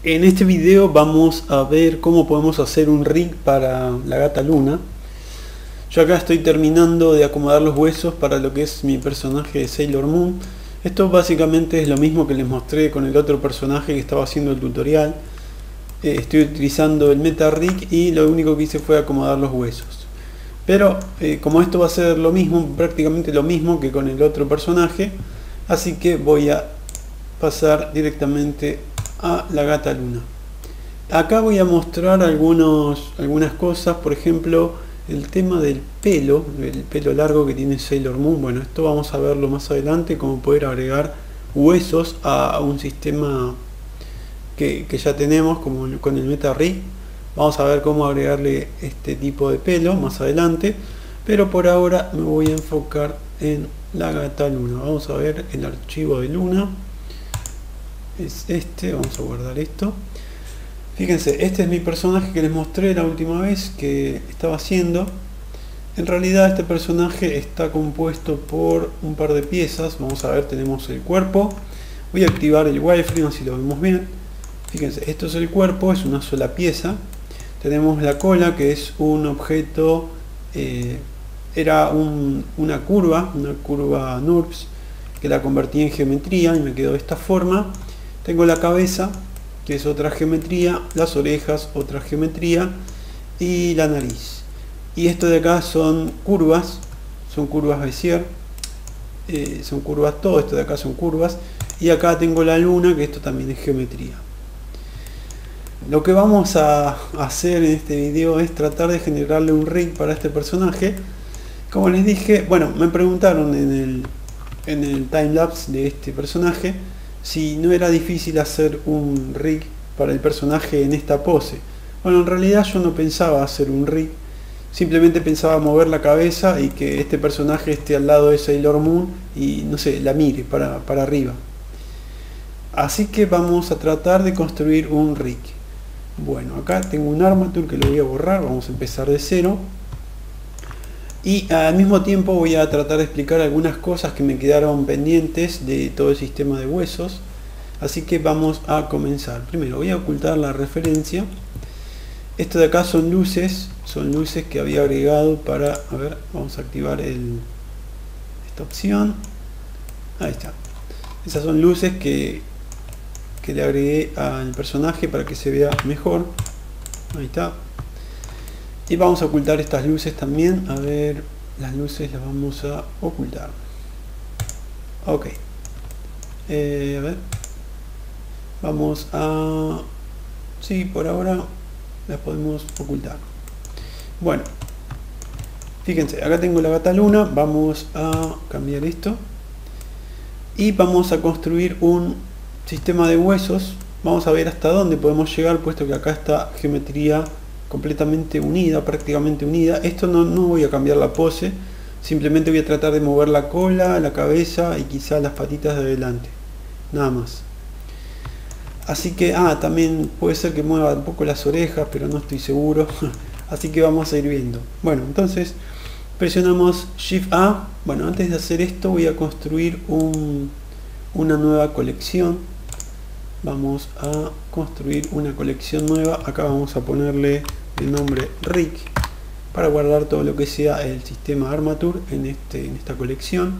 En este video vamos a ver cómo podemos hacer un rig para la gata Luna. Yo acá estoy terminando de acomodar los huesos para lo que es mi personaje de Sailor Moon. Esto básicamente es lo mismo que les mostré con el otro personaje que estaba haciendo el tutorial. Estoy utilizando el Meta Rig y lo único que hice fue acomodar los huesos. Pero como esto va a ser lo mismo, prácticamente lo mismo que con el otro personaje, así que voy a pasar directamente a la gata Luna. Acá voy a mostrar algunas cosas, por ejemplo el tema del pelo, el pelo largo que tiene Sailor Moon. Bueno, esto vamos a verlo más adelante, cómo poder agregar huesos a un sistema que ya tenemos como con el Meta Rig. Vamos a ver cómo agregarle este tipo de pelo más adelante, pero por ahora me voy a enfocar en la gata Luna. Vamos a ver el archivo de Luna. Es este, vamos a guardar esto. Fíjense, este es mi personaje que les mostré la última vez que estaba haciendo. En realidad este personaje está compuesto por un par de piezas. Vamos a ver, tenemos el cuerpo. Voy a activar el wireframe así lo vemos bien. Fíjense, esto es el cuerpo, es una sola pieza. Tenemos la cola, que es un objeto, era una curva NURBS, que la convertí en geometría y me quedó de esta forma. Tengo la cabeza, que es otra geometría, las orejas, otra geometría, y la nariz. Y esto de acá son curvas Bézier, son curvas, todo esto de acá son curvas. Y acá tengo la luna, que esto también es geometría. Lo que vamos a hacer en este video es tratar de generarle un rig para este personaje. Como les dije, bueno, me preguntaron en el timelapse de este personaje si no era difícil hacer un rig para el personaje en esta pose. Bueno, en realidad yo no pensaba hacer un rig, simplemente pensaba mover la cabeza y que este personaje esté al lado de Sailor Moon y no sé, la mire para arriba. Así que vamos a tratar de construir un rig. Bueno, acá tengo un armature que lo voy a borrar, vamos a empezar de cero. Y al mismo tiempo voy a tratar de explicar algunas cosas que me quedaron pendientes de todo el sistema de huesos. Así que vamos a comenzar. Primero voy a ocultar la referencia. Esto de acá son luces que había agregado para... A ver, vamos a activar esta opción. Ahí está. Esas son luces que le agregué al personaje para que se vea mejor. Ahí está. Y vamos a ocultar estas luces también. A ver, las luces las vamos a ocultar. Ok. A ver. Vamos a... Sí, por ahora las podemos ocultar. Bueno. Fíjense, acá tengo la gata Luna. Vamos a cambiar esto. Y vamos a construir un sistema de huesos. Vamos a ver hasta dónde podemos llegar, puesto que acá está geometría completamente unida, prácticamente unida. Esto no voy a cambiar la pose, simplemente voy a tratar de mover la cola, la cabeza y quizá las patitas de adelante, nada más. Así que también puede ser que mueva un poco las orejas, pero no estoy seguro. Así que vamos a ir viendo. Bueno, entonces presionamos Shift A. Bueno, antes de hacer esto voy a construir una nueva colección. Vamos a construir una colección nueva. Acá vamos a ponerle el nombre Rig para guardar todo lo que sea el sistema Armature en esta colección.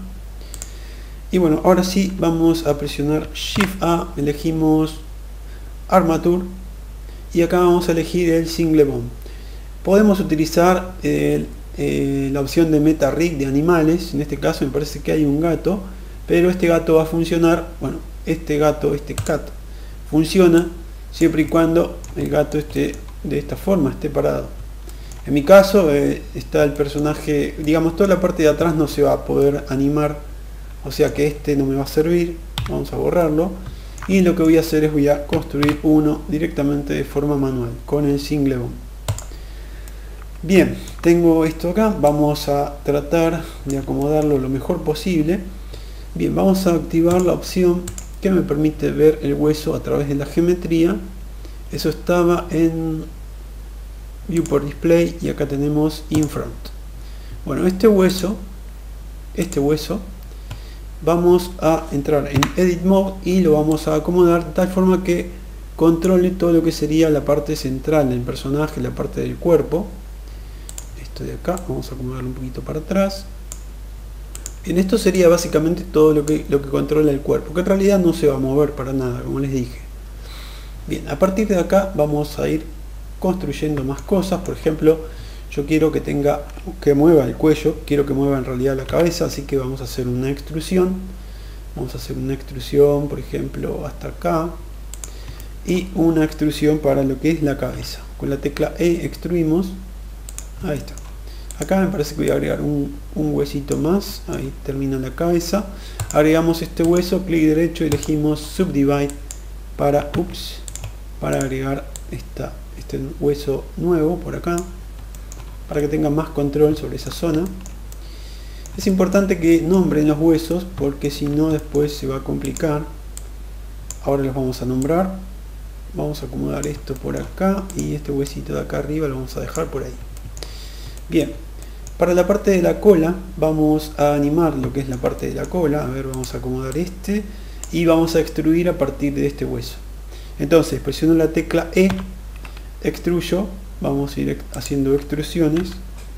Y bueno, ahora sí vamos a presionar Shift A, elegimos Armature y acá vamos a elegir el Single Bone. Podemos utilizar la opción de Meta Rig de animales. En este caso me parece que hay un gato, pero este gato va a funcionar, bueno, este cat funciona siempre y cuando el gato esté de esta forma, esté parado. En mi caso está el personaje, digamos, toda la parte de atrás no se va a poder animar, o sea que este no me va a servir. Vamos a borrarlo y lo que voy a hacer es voy a construir uno directamente de forma manual con el Single Bone. Bien, tengo esto acá, vamos a tratar de acomodarlo lo mejor posible. Bien, vamos a activar la opción que me permite ver el hueso a través de la geometría. Eso estaba en Viewport Display y acá tenemos In Front. Bueno, este hueso vamos a entrar en Edit Mode y lo vamos a acomodar de tal forma que controle todo lo que sería la parte central del personaje, la parte del cuerpo. Esto de acá, vamos a acomodarlo un poquito para atrás. Bien, esto sería básicamente todo lo que controla el cuerpo, que en realidad no se va a mover para nada, como les dije. Bien, a partir de acá vamos a ir construyendo más cosas. Por ejemplo, yo quiero que mueva el cuello, quiero que mueva en realidad la cabeza, así que vamos a hacer una extrusión. Vamos a hacer una extrusión, por ejemplo, hasta acá, y una extrusión para lo que es la cabeza. Con la tecla E extruimos. Ahí está. Acá me parece que voy a agregar un huesito más. Ahí termina la cabeza. Agregamos este hueso, clic derecho, elegimos Subdivide para agregar este hueso nuevo por acá, para que tenga más control sobre esa zona. Es importante que nombren los huesos, porque si no después se va a complicar. Ahora los vamos a nombrar. Vamos a acomodar esto por acá, y este huesito de acá arriba lo vamos a dejar por ahí. Bien, para la parte de la cola vamos a animar lo que es la parte de la cola. A ver, vamos a acomodar y vamos a extruir a partir de este hueso. Entonces presiono la tecla E, extruyo, vamos a ir haciendo extrusiones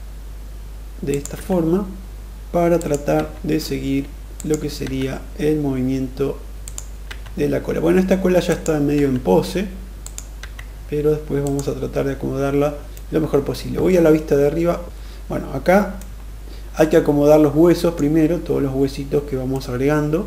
de esta forma para tratar de seguir lo que sería el movimiento de la cola. Bueno, esta cola ya está medio en pose, pero después vamos a tratar de acomodarla lo mejor posible. Voy a la vista de arriba. Bueno, acá hay que acomodar los huesos primero, todos los huesitos que vamos agregando,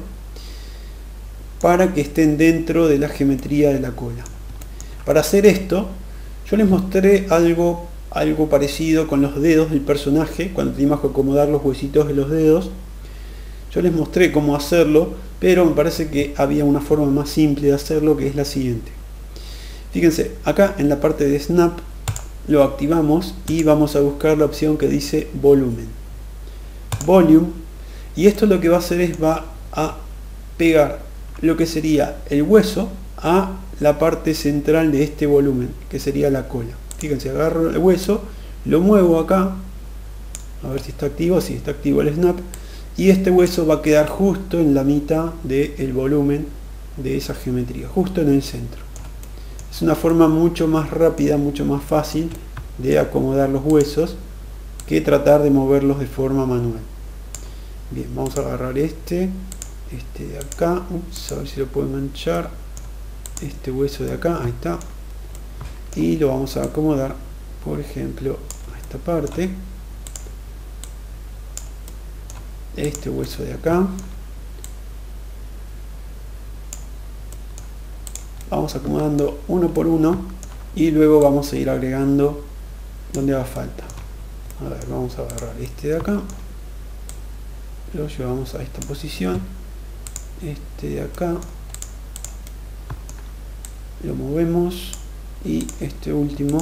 para que estén dentro de la geometría de la cola. Para hacer esto, yo les mostré algo parecido con los dedos del personaje, cuando teníamos que acomodar los huesitos de los dedos. Yo les mostré cómo hacerlo, pero me parece que había una forma más simple de hacerlo, que es la siguiente. Fíjense, acá en la parte de Snap lo activamos y vamos a buscar la opción que dice Volumen. Volume. Y esto lo que va a hacer es va a pegar lo que sería el hueso a la parte central de este volumen, que sería la cola. Fíjense, agarro el hueso, lo muevo acá, a ver si está activo. Sí, está activo el Snap, y este hueso va a quedar justo en la mitad del volumen de esa geometría, justo en el centro. Es una forma mucho más rápida, mucho más fácil de acomodar los huesos que tratar de moverlos de forma manual. Bien, vamos a agarrar este de acá, a ver si lo puedo manchar, este hueso de acá, ahí está, y lo vamos a acomodar, por ejemplo, a esta parte, este hueso de acá. Vamos acomodando uno por uno y luego vamos a ir agregando donde haga falta. A ver, vamos a agarrar este de acá, lo llevamos a esta posición, este de acá lo movemos, y este último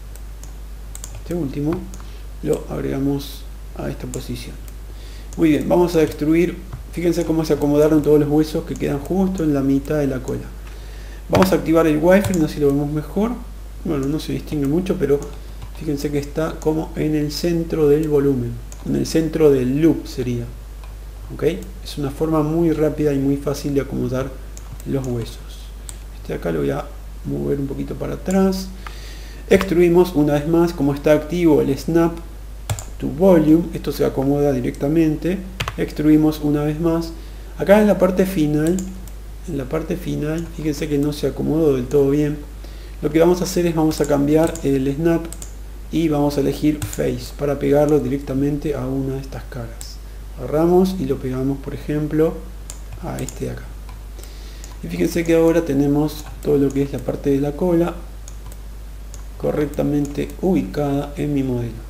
lo agregamos a esta posición. Muy bien, vamos a extruir. Fíjense cómo se acomodaron todos los huesos que quedan justo en la mitad de la cola. Vamos a activar el wireframe, así lo vemos mejor. Bueno, no se distingue mucho, pero fíjense que está como en el centro del volumen, en el centro del loop sería. ¿Ok? Es una forma muy rápida y muy fácil de acomodar los huesos. Este de acá lo voy a mover un poquito para atrás. Extruimos una vez más, como está activo el Snap to Volume, esto se acomoda directamente. Extruimos una vez más. Acá en la parte final, fíjense que no se acomodó del todo bien. Lo que vamos a hacer es vamos a cambiar el Snap y vamos a elegir Face para pegarlo directamente a una de estas caras. Agarramos y lo pegamos, por ejemplo, a este de acá. Y fíjense que ahora tenemos todo lo que es la parte de la cola correctamente ubicada en mi modelo.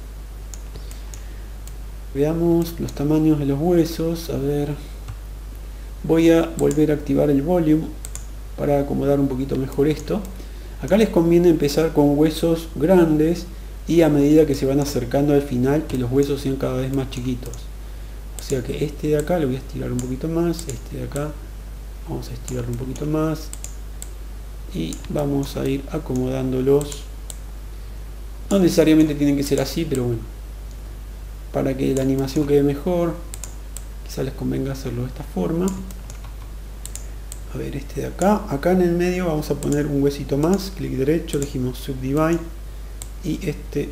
Veamos los tamaños de los huesos. A ver, voy a volver a activar el volume para acomodar un poquito mejor esto. Acá les conviene empezar con huesos grandes y a medida que se van acercando al final, que los huesos sean cada vez más chiquitos. O sea que este de acá lo voy a estirar un poquito más, este de acá vamos a estirarlo un poquito más y vamos a ir acomodándolos. No necesariamente tienen que ser así, pero bueno, para que la animación quede mejor, quizá les convenga hacerlo de esta forma. A ver, este de acá. Acá en el medio vamos a poner un huesito más. Clic derecho, elegimos Subdivide. Y este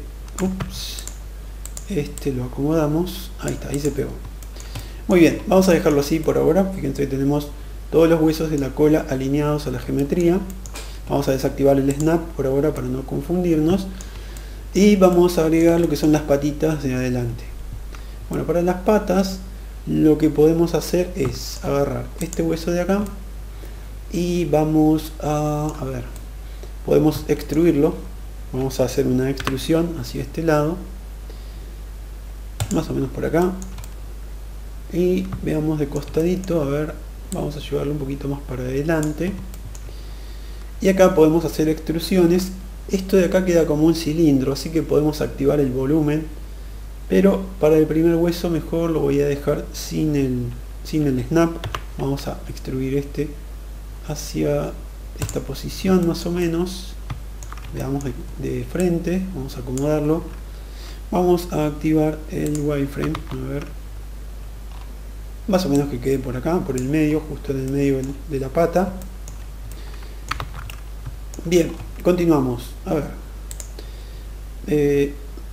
lo acomodamos. Ahí está, ahí se pegó. Muy bien, vamos a dejarlo así por ahora. Fíjense que tenemos todos los huesos de la cola alineados a la geometría. Vamos a desactivar el snap por ahora para no confundirnos. Y vamos a agregar lo que son las patitas de adelante. Bueno, para las patas lo que podemos hacer es agarrar este hueso de acá y vamos a ver, podemos extruirlo. Vamos a hacer una extrusión hacia este lado, más o menos por acá, y veamos de costadito. A ver, vamos a llevarlo un poquito más para adelante y acá podemos hacer extrusiones. Esto de acá queda como un cilindro, así que podemos activar el volumen, pero para el primer hueso mejor lo voy a dejar sin el snap. Vamos a extruir este hacia esta posición más o menos. Veamos de frente, vamos a acomodarlo. Vamos a activar el wireframe, a ver, más o menos que quede por acá, por el medio, justo en el medio de la pata. Bien, continuamos. A ver,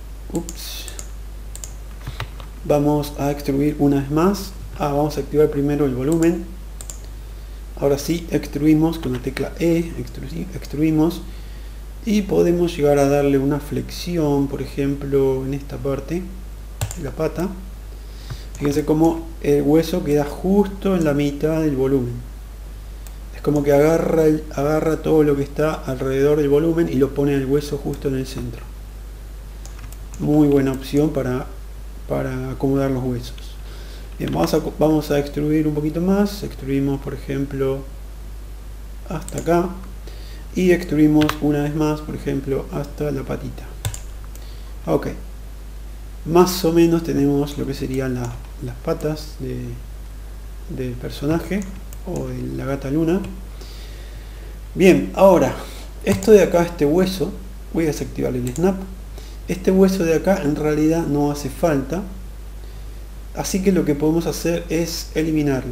vamos a extruir una vez más. Vamos a activar primero el volumen. Ahora sí, extruimos con la tecla E, extruimos y podemos llegar a darle una flexión, por ejemplo, en esta parte de la pata. Fíjense cómo el hueso queda justo en la mitad del volumen. Es como que agarra todo lo que está alrededor del volumen y lo pone el hueso justo en el centro. Muy buena opción para acomodar los huesos. Bien, vamos a extruir un poquito más. Extruimos, por ejemplo, hasta acá. Y extruimos una vez más, por ejemplo, hasta la patita. Ok. Más o menos tenemos lo que serían las patas del personaje o de la gata luna. Bien, ahora, esto de acá, este hueso, voy a desactivar el snap. Este hueso de acá en realidad no hace falta. Así que lo que podemos hacer es eliminarlo.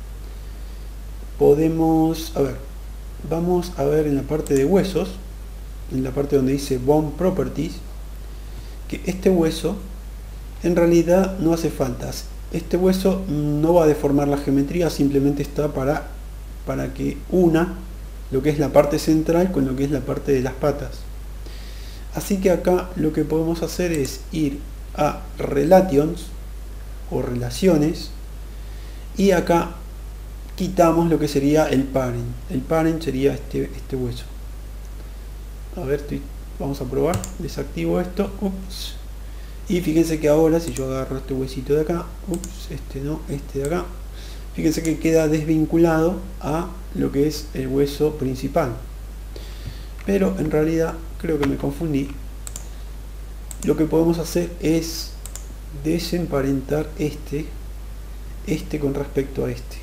Podemos, a ver, vamos a ver en la parte de huesos, en la parte donde dice Bone Properties, que este hueso en realidad no hace falta. Este hueso no va a deformar la geometría, simplemente está para que una lo que es la parte central con lo que es la parte de las patas. Así que acá lo que podemos hacer es ir a Relations o relaciones y acá quitamos lo que sería el parent. El parent sería este hueso. A ver, vamos a probar. Desactivo esto. Ups. Y fíjense que ahora si yo agarro este huesito de acá, ups, este no, este de acá, fíjense que queda desvinculado a lo que es el hueso principal. Pero en realidad creo que me confundí. Lo que podemos hacer es desemparentar este con respecto a este.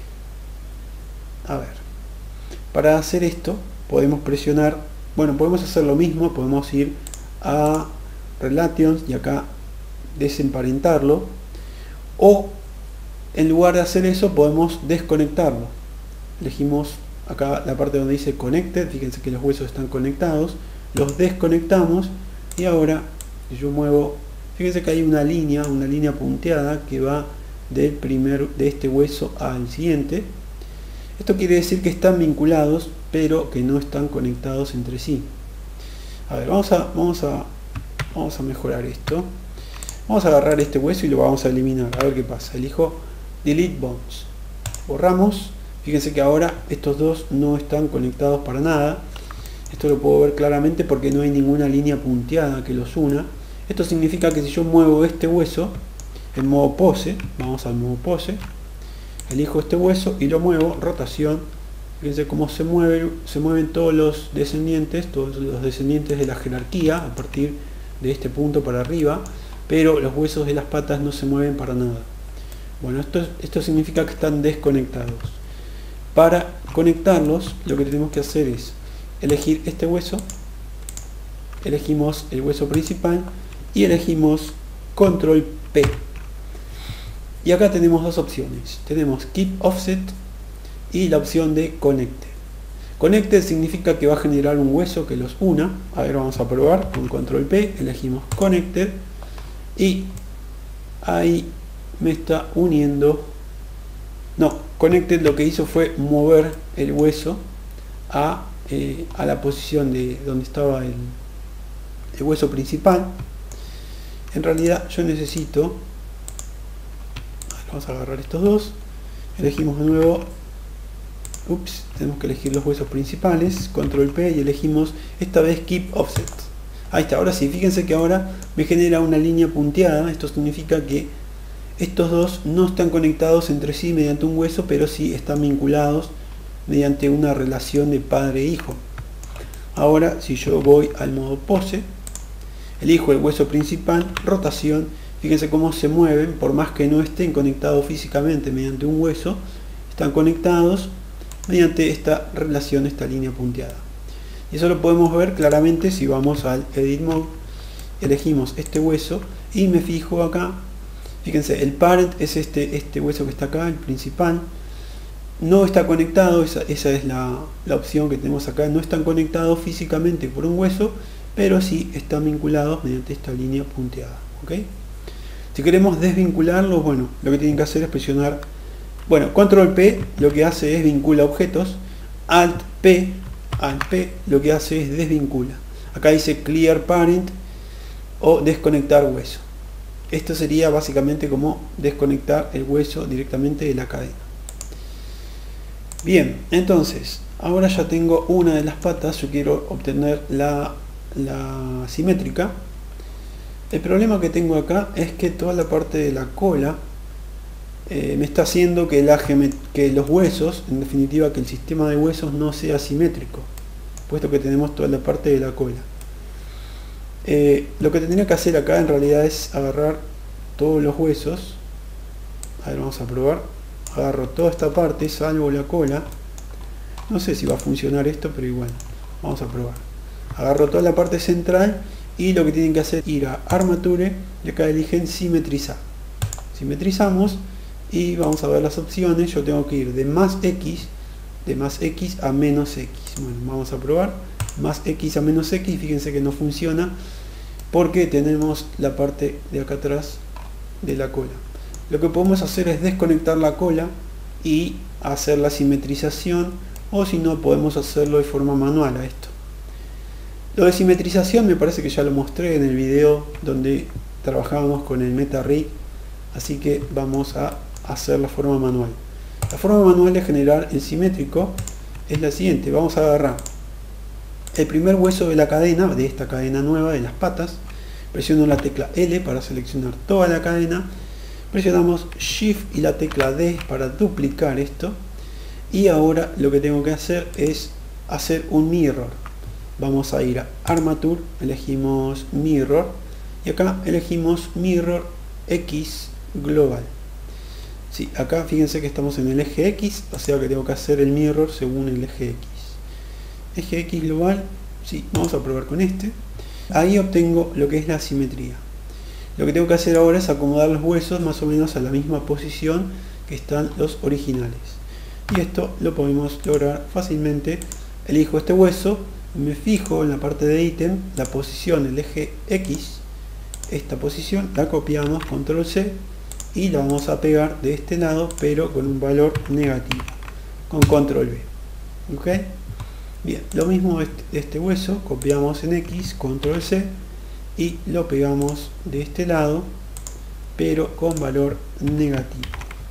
A ver, para hacer esto podemos presionar, bueno, podemos hacer lo mismo, podemos ir a Relations y acá desemparentarlo, o en lugar de hacer eso podemos desconectarlo. Elegimos acá la parte donde dice Connected, fíjense que los huesos están conectados, los desconectamos y ahora si yo muevo, fíjense que hay una línea punteada que va de este hueso al siguiente. Esto quiere decir que están vinculados pero que no están conectados entre sí. A ver, vamos a mejorar esto. Vamos a agarrar este hueso y lo vamos a eliminar, a ver qué pasa. Elijo Delete Bones, borramos. Fíjense que ahora estos dos no están conectados para nada. Esto lo puedo ver claramente porque no hay ninguna línea punteada que los una. Esto significa que si yo muevo este hueso en modo pose, vamos al modo pose, elijo este hueso y lo muevo, rotación. Fíjense cómo se mueven todos los descendientes de la jerarquía a partir de este punto para arriba, pero los huesos de las patas no se mueven para nada. Bueno, esto significa que están desconectados. Para conectarlos, lo que tenemos que hacer es elegir este hueso, elegimos el hueso principal y elegimos Control P. Y acá tenemos dos opciones. Tenemos Keep Offset, y la opción de Connected. Connected significa que va a generar un hueso que los una. A ver, vamos a probar con control P, elegimos Connected y ahí me está uniendo. No, Connected lo que hizo fue mover el hueso a la posición de donde estaba el hueso principal. En realidad yo necesito, vamos a agarrar estos dos, elegimos de nuevo, tenemos que elegir los huesos principales, control P y elegimos esta vez Keep Offset. Ahí está, ahora sí, fíjense que ahora me genera una línea punteada. Esto significa que estos dos no están conectados entre sí mediante un hueso, pero sí están vinculados mediante una relación de padre-hijo. Ahora si yo voy al modo pose, elijo el hueso principal, rotación, fíjense cómo se mueven, por más que no estén conectados físicamente mediante un hueso, están conectados mediante esta relación, esta línea punteada. Y eso lo podemos ver claramente si vamos al Edit Mode, elegimos este hueso y me fijo acá. Fíjense, el parent es este hueso que está acá, el principal. No está conectado, esa es la opción que tenemos acá. No están conectados físicamente por un hueso, pero sí están vinculados mediante esta línea punteada. ¿Okay? Si queremos desvincularlos, bueno, lo que tienen que hacer es presionar, bueno, control P lo que hace es vincula objetos, alt P lo que hace es desvincula. Acá dice clear parent o desconectar hueso. Esto sería básicamente como desconectar el hueso directamente de la cadena. Bien, entonces ahora ya tengo una de las patas. Yo quiero obtener la simétrica. El problema que tengo acá es que toda la parte de la cola me está haciendo que los huesos, en definitiva que el sistema de huesos no sea simétrico, puesto que tenemos toda la parte de la cola. Lo que tendría que hacer acá en realidad es agarrar todos los huesos. A ver, vamos a probar. Agarro toda esta parte, salvo la cola. No sé si va a funcionar esto, pero igual vamos a probar. Agarro toda la parte central y lo que tienen que hacer es ir a Armature y acá eligen simetrizar. Simetrizamos y vamos a ver las opciones. Yo tengo que ir de más X a menos X. Bueno, vamos a probar. Más X a menos X, fíjense que no funciona porque tenemos la parte de acá atrás de la cola. Lo que podemos hacer es desconectar la cola y hacer la simetrización, o si no podemos hacerlo de forma manual a esto. Lo de simetrización me parece que ya lo mostré en el video donde trabajábamos con el MetaRig, así que vamos a hacer la forma manual. La forma manual de generar el simétrico es la siguiente. Vamos a agarrar el primer hueso de la cadena, de esta cadena nueva de las patas, presiono la tecla L para seleccionar toda la cadena, presionamos Shift y la tecla D para duplicar esto, y ahora lo que tengo que hacer es hacer un mirror. Vamos a ir a Armature, elegimos Mirror y acá elegimos Mirror X Global. Sí, acá fíjense que estamos en el eje X, o sea que tengo que hacer el mirror según el eje X. Eje X global, sí, vamos a probar con este. Ahí obtengo lo que es la simetría. Lo que tengo que hacer ahora es acomodar los huesos más o menos a la misma posición que están los originales. Y esto lo podemos lograr fácilmente. Elijo este hueso, me fijo en la parte de ítem, la posición, el eje X, esta posición, la copiamos, control C, y la vamos a pegar de este lado, pero con un valor negativo, con control V. ¿Ok? Bien, lo mismo de este hueso, copiamos en X, control C, y lo pegamos de este lado, pero con valor negativo.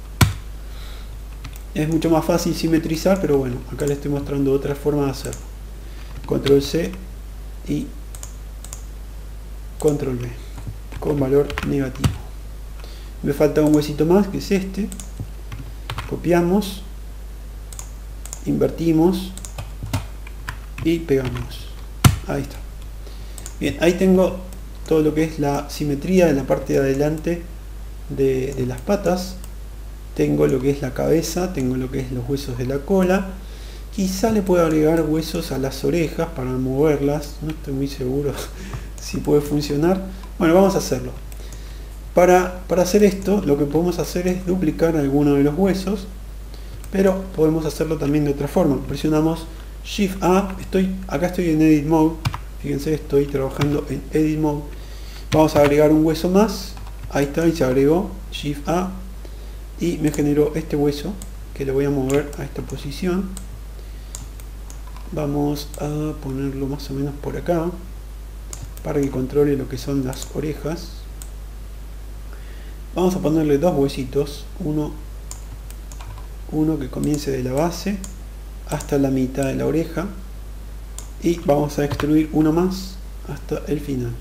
Es mucho más fácil simetrizar, pero bueno, acá les estoy mostrando otra forma de hacerlo. Control C y control V, con valor negativo. Me falta un huesito más, que es este. Copiamos, invertimos y pegamos. Ahí está. Bien, ahí tengo todo lo que es la simetría de la parte de adelante de las patas. Tengo lo que es la cabeza, tengo lo que es los huesos de la cola. Quizá le puedo agregar huesos a las orejas para moverlas. No estoy muy seguro si puede funcionar. Bueno, vamos a hacerlo. Para hacer esto, lo que podemos hacer es duplicar alguno de los huesos. pero podemos hacerlo también de otra forma. Presionamos Shift A, acá estoy en Edit Mode, fíjense, estoy trabajando en Edit Mode. Vamos a agregar un hueso más, ahí está, y se agregó. Shift A, y me generó este hueso, que lo voy a mover a esta posición. Vamos a ponerlo más o menos por acá, para que controle lo que son las orejas. Vamos a ponerle dos huesitos, uno que comience de la base hasta la mitad de la oreja, y vamos a extruir uno más hasta el final.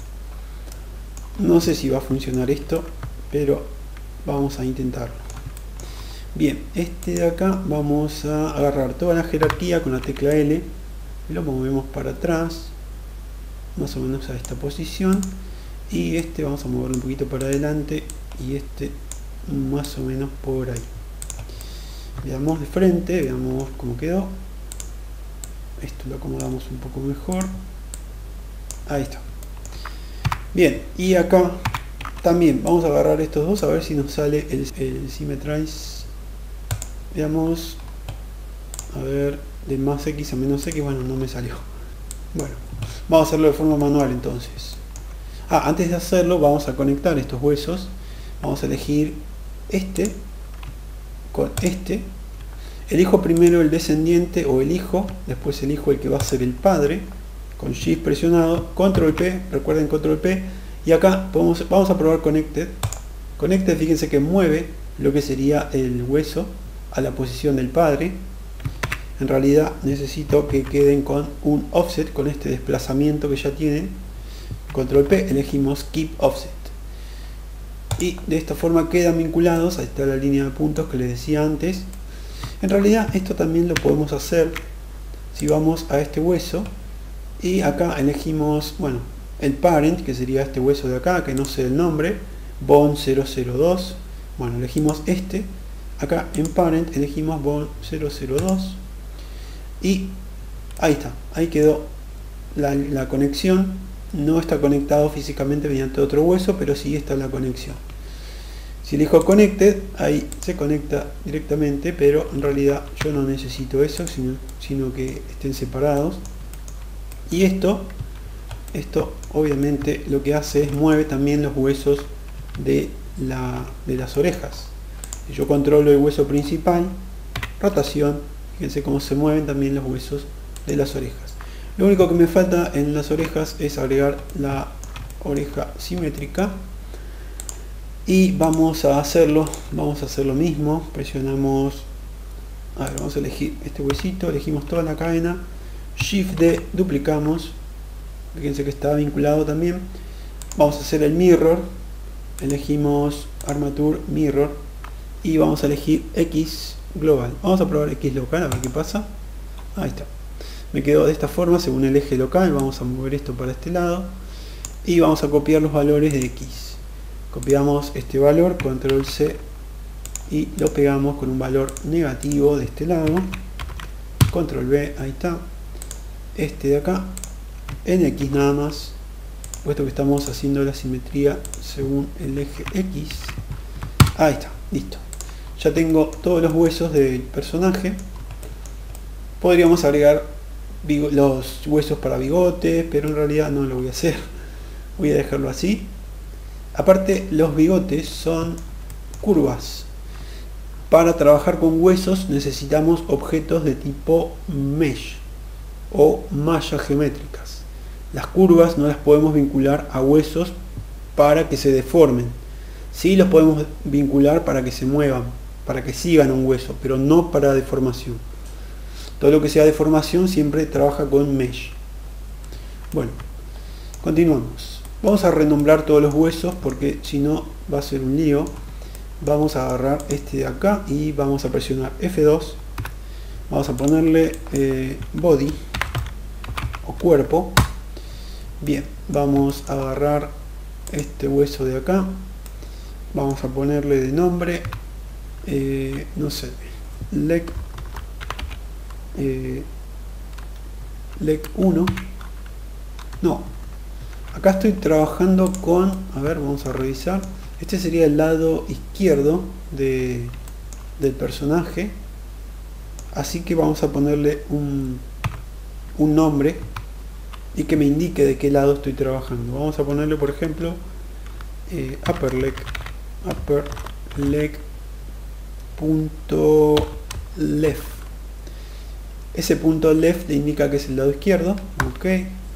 No sé si va a funcionar esto, pero vamos a intentarlo. Bien, este de acá vamos a agarrar toda la jerarquía con la tecla L, lo movemos para atrás más o menos a esta posición, y este vamos a moverlo un poquito para adelante, y este más o menos por ahí. Veamos de frente, veamos cómo quedó. Esto lo acomodamos un poco mejor, ahí está. Bien, y acá también vamos a agarrar estos dos a ver si nos sale el Symmetrize. Veamos, a ver, de más X a menos X. Bueno, no me salió. Bueno, vamos a hacerlo de forma manual entonces. Antes de hacerlo vamos a conectar estos huesos. Vamos a elegir este con este. Elijo primero el descendiente o el hijo, después elijo el que va a ser el padre, con Shift presionado, Control P, recuerden Control P, y acá vamos a probar Connected. Connected, fíjense que mueve lo que sería el hueso a la posición del padre. En realidad necesito que queden con un offset, con este desplazamiento que ya tienen. Control P, elegimos Keep Offset, y de esta forma quedan vinculados. Ahí está la línea de puntos que les decía antes. En realidad esto también lo podemos hacer si vamos a este hueso y acá elegimos, bueno, el parent, que sería este hueso de acá, que no sé el nombre, Bone 002. Bueno, elegimos este. Acá en Parent elegimos Bone 002 y ahí está, ahí quedó la conexión. No está conectado físicamente mediante otro hueso, pero sí está la conexión. Si elijo Connected, ahí se conecta directamente, pero en realidad yo no necesito eso, sino que estén separados. Y esto obviamente lo que hace es mueve también los huesos de las orejas. Si yo controlo el hueso principal, rotación, fíjense cómo se mueven también los huesos de las orejas. Lo único que me falta en las orejas es agregar la oreja simétrica, y vamos a hacer lo mismo. Presionamos, vamos a elegir este huesito, elegimos toda la cadena, Shift D, duplicamos, fíjense que está vinculado también. Vamos a hacer el mirror, elegimos Armature Mirror, y vamos a elegir X global. Vamos a probar X local a ver qué pasa. Ahí está, me quedó de esta forma según el eje local. Vamos a mover esto para este lado y vamos a copiar los valores de X. Copiamos este valor, Control C, y lo pegamos con un valor negativo de este lado, Control V, ahí está. Este de acá en X nada más, puesto que estamos haciendo la simetría según el eje X. Ahí está, listo. Ya tengo todos los huesos del personaje. Podríamos agregar los huesos para bigotes, pero en realidad no lo voy a hacer. Voy a dejarlo así. Aparte, los bigotes son curvas. Para trabajar con huesos necesitamos objetos de tipo mesh o mallas geométricas. Las curvas no las podemos vincular a huesos para que se deformen. Sí los podemos vincular para que se muevan, para que sigan un hueso, pero no para deformación. Todo lo que sea deformación siempre trabaja con mesh. Bueno, continuamos. Vamos a renombrar todos los huesos porque si no va a ser un lío. Vamos a agarrar este de acá y vamos a presionar F2. Vamos a ponerle body o cuerpo. Bien, vamos a agarrar este hueso de acá. Vamos a ponerle de nombre, no sé, leg 1. No, acá estoy trabajando con, a ver, vamos a revisar. Este sería el lado izquierdo del personaje. así que vamos a ponerle un nombre y que me indique de qué lado estoy trabajando. Vamos a ponerle, por ejemplo, upper leg punto left. Ese punto left le indica que es el lado izquierdo. Ok,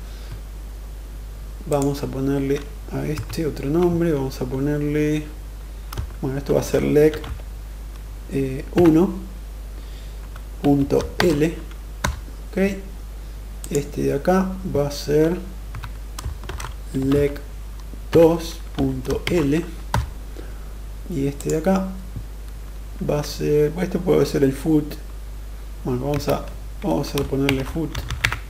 vamos a ponerle a este otro nombre. Vamos a ponerle, bueno, esto va a ser leg 1.l. ok, este de acá va a ser leg 2.l y este de acá va a ser, este puede ser el foot. Bueno, vamos a ponerle foot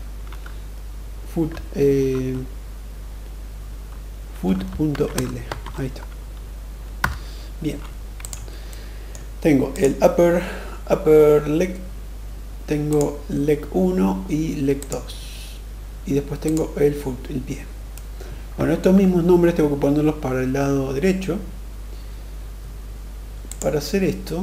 foot.l. ahí está. Bien, tengo el upper leg, tengo leg 1 y leg 2 y después tengo el foot, el pie. Bueno, estos mismos nombres tengo que ponerlos para el lado derecho. Para hacer esto,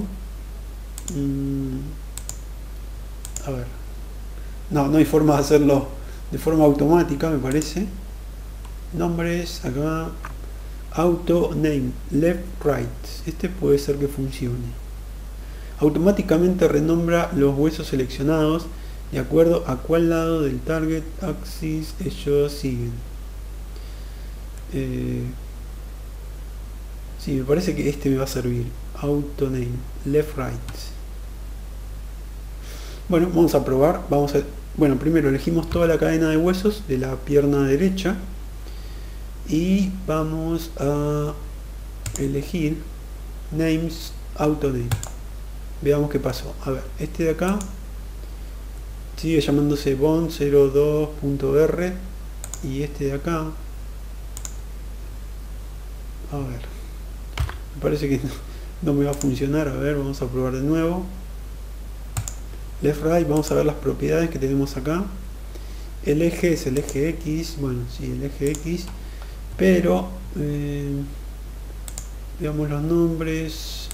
a ver, no hay forma de hacerlo de forma automática, me parece. Nombres, acá, auto name, left, right. Este puede ser que funcione. Automáticamente renombra los huesos seleccionados de acuerdo a cuál lado del target axis ellos siguen. Sí, me parece que este me va a servir. Auto name, left, right. Bueno, vamos a probar. Bueno, primero elegimos toda la cadena de huesos de la pierna derecha y vamos a elegir names, auto name. Veamos qué pasó. A ver, este de acá sigue llamándose bone02.r y este de acá, a ver, me parece que no me va a funcionar. A ver, vamos a probar de nuevo. Left, right, vamos a ver las propiedades que tenemos acá. El eje es el eje X, bueno, sí, el eje X, pero veamos los nombres.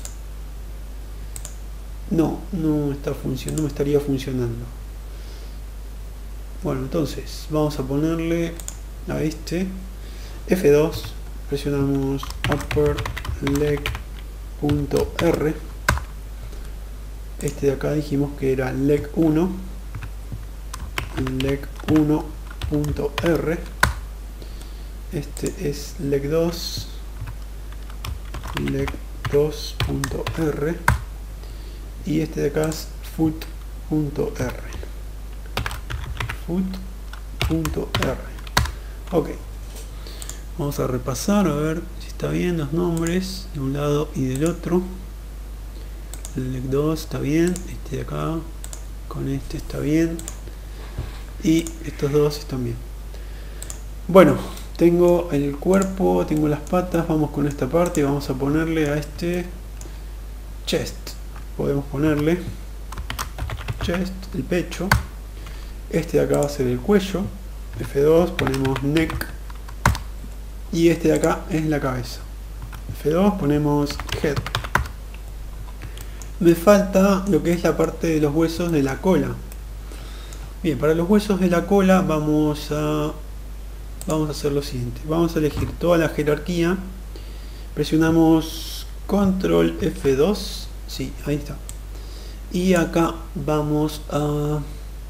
No está funcionando, no me estaría funcionando. Bueno, entonces vamos a ponerle a este F2, presionamos upper leg.r. Este de acá dijimos que era leg 1, leg 1.r. Este es leg 2, leg 2.r. y este de acá es foot.r, foot.r. ok, vamos a repasar a ver si está bien los nombres de un lado y del otro. El leg 2 está bien, este de acá con este está bien y estos dos están bien. Bueno, tengo el cuerpo, tengo las patas, vamos con esta parte y vamos a ponerle a este chest. Podemos ponerle chest, el pecho. Este de acá va a ser el cuello. F2, ponemos neck. Y este de acá es la cabeza. F2, ponemos head. Me falta lo que es la parte de los huesos de la cola. Bien, para los huesos de la cola vamos a hacer lo siguiente. Vamos a elegir toda la jerarquía. Presionamos control F2. Sí, ahí está. Y acá vamos a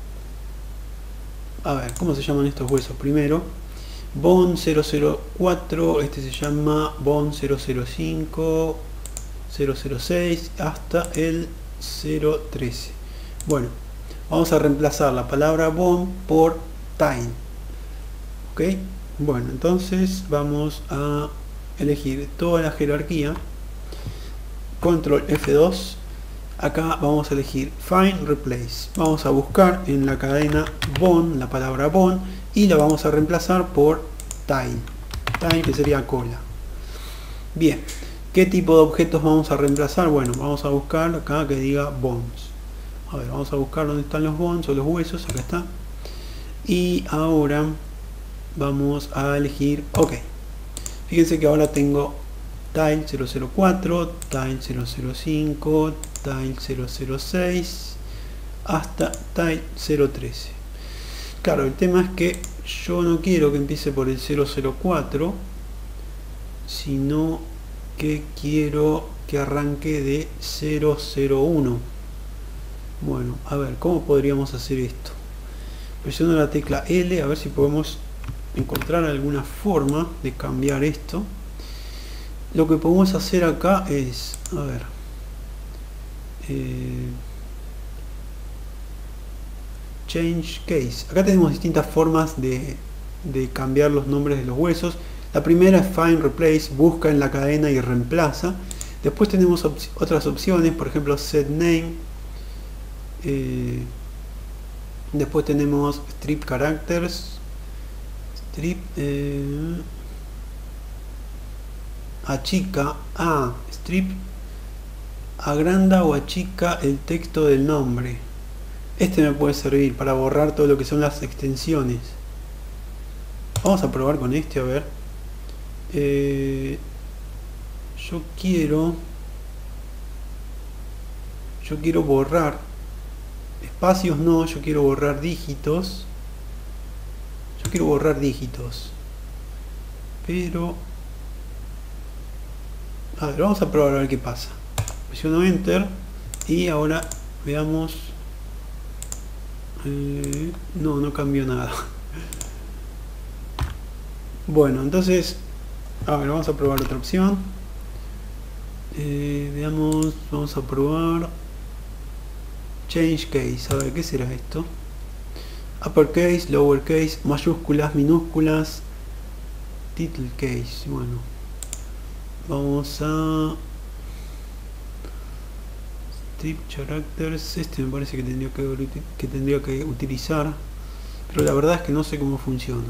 ver, ¿cómo se llaman estos huesos? Primero, bone 004, este se llama bone 005, 006 hasta el 013. Bueno, vamos a reemplazar la palabra bone por tine. Ok, bueno, entonces vamos a elegir toda la jerarquía. Control F2. Acá vamos a elegir Find Replace. Vamos a buscar en la cadena bone la palabra bone y la vamos a reemplazar por tine. Tine, que sería cola. Bien, ¿qué tipo de objetos vamos a reemplazar? Bueno, vamos a buscar acá que diga bones. A ver, vamos a buscar dónde están los bones o los huesos. Acá está. Y ahora vamos a elegir OK. Fíjense que ahora tengo tile 004, tile 005, tile 006, hasta tile 013. Claro, el tema es que yo no quiero que empiece por el 004, sino que quiero que arranque de 001. Bueno, a ver, ¿cómo podríamos hacer esto? Presiono la tecla L, a ver si podemos encontrar alguna forma de cambiar esto. Lo que podemos hacer acá es, a ver, change case. Acá tenemos distintas formas de cambiar los nombres de los huesos. La primera es find replace, busca en la cadena y reemplaza. Después tenemos otras opciones, por ejemplo set name. Después tenemos strip characters, strip achica, strip agranda o achica el texto del nombre. Este me puede servir para borrar todo lo que son las extensiones. Vamos a probar con este, a ver. Yo quiero borrar espacios, no, yo quiero borrar dígitos. Pero a ver, vamos a probar a ver qué pasa. Presiono enter y ahora veamos. No cambió nada. Bueno, entonces a ver, vamos a probar otra opción. Veamos, vamos a probar change case. A ver, ¿qué será esto? Uppercase, lowercase, mayúsculas, minúsculas, title case. Bueno, vamos a strip characters. Este me parece que tendría que utilizar, pero la verdad es que no sé cómo funciona.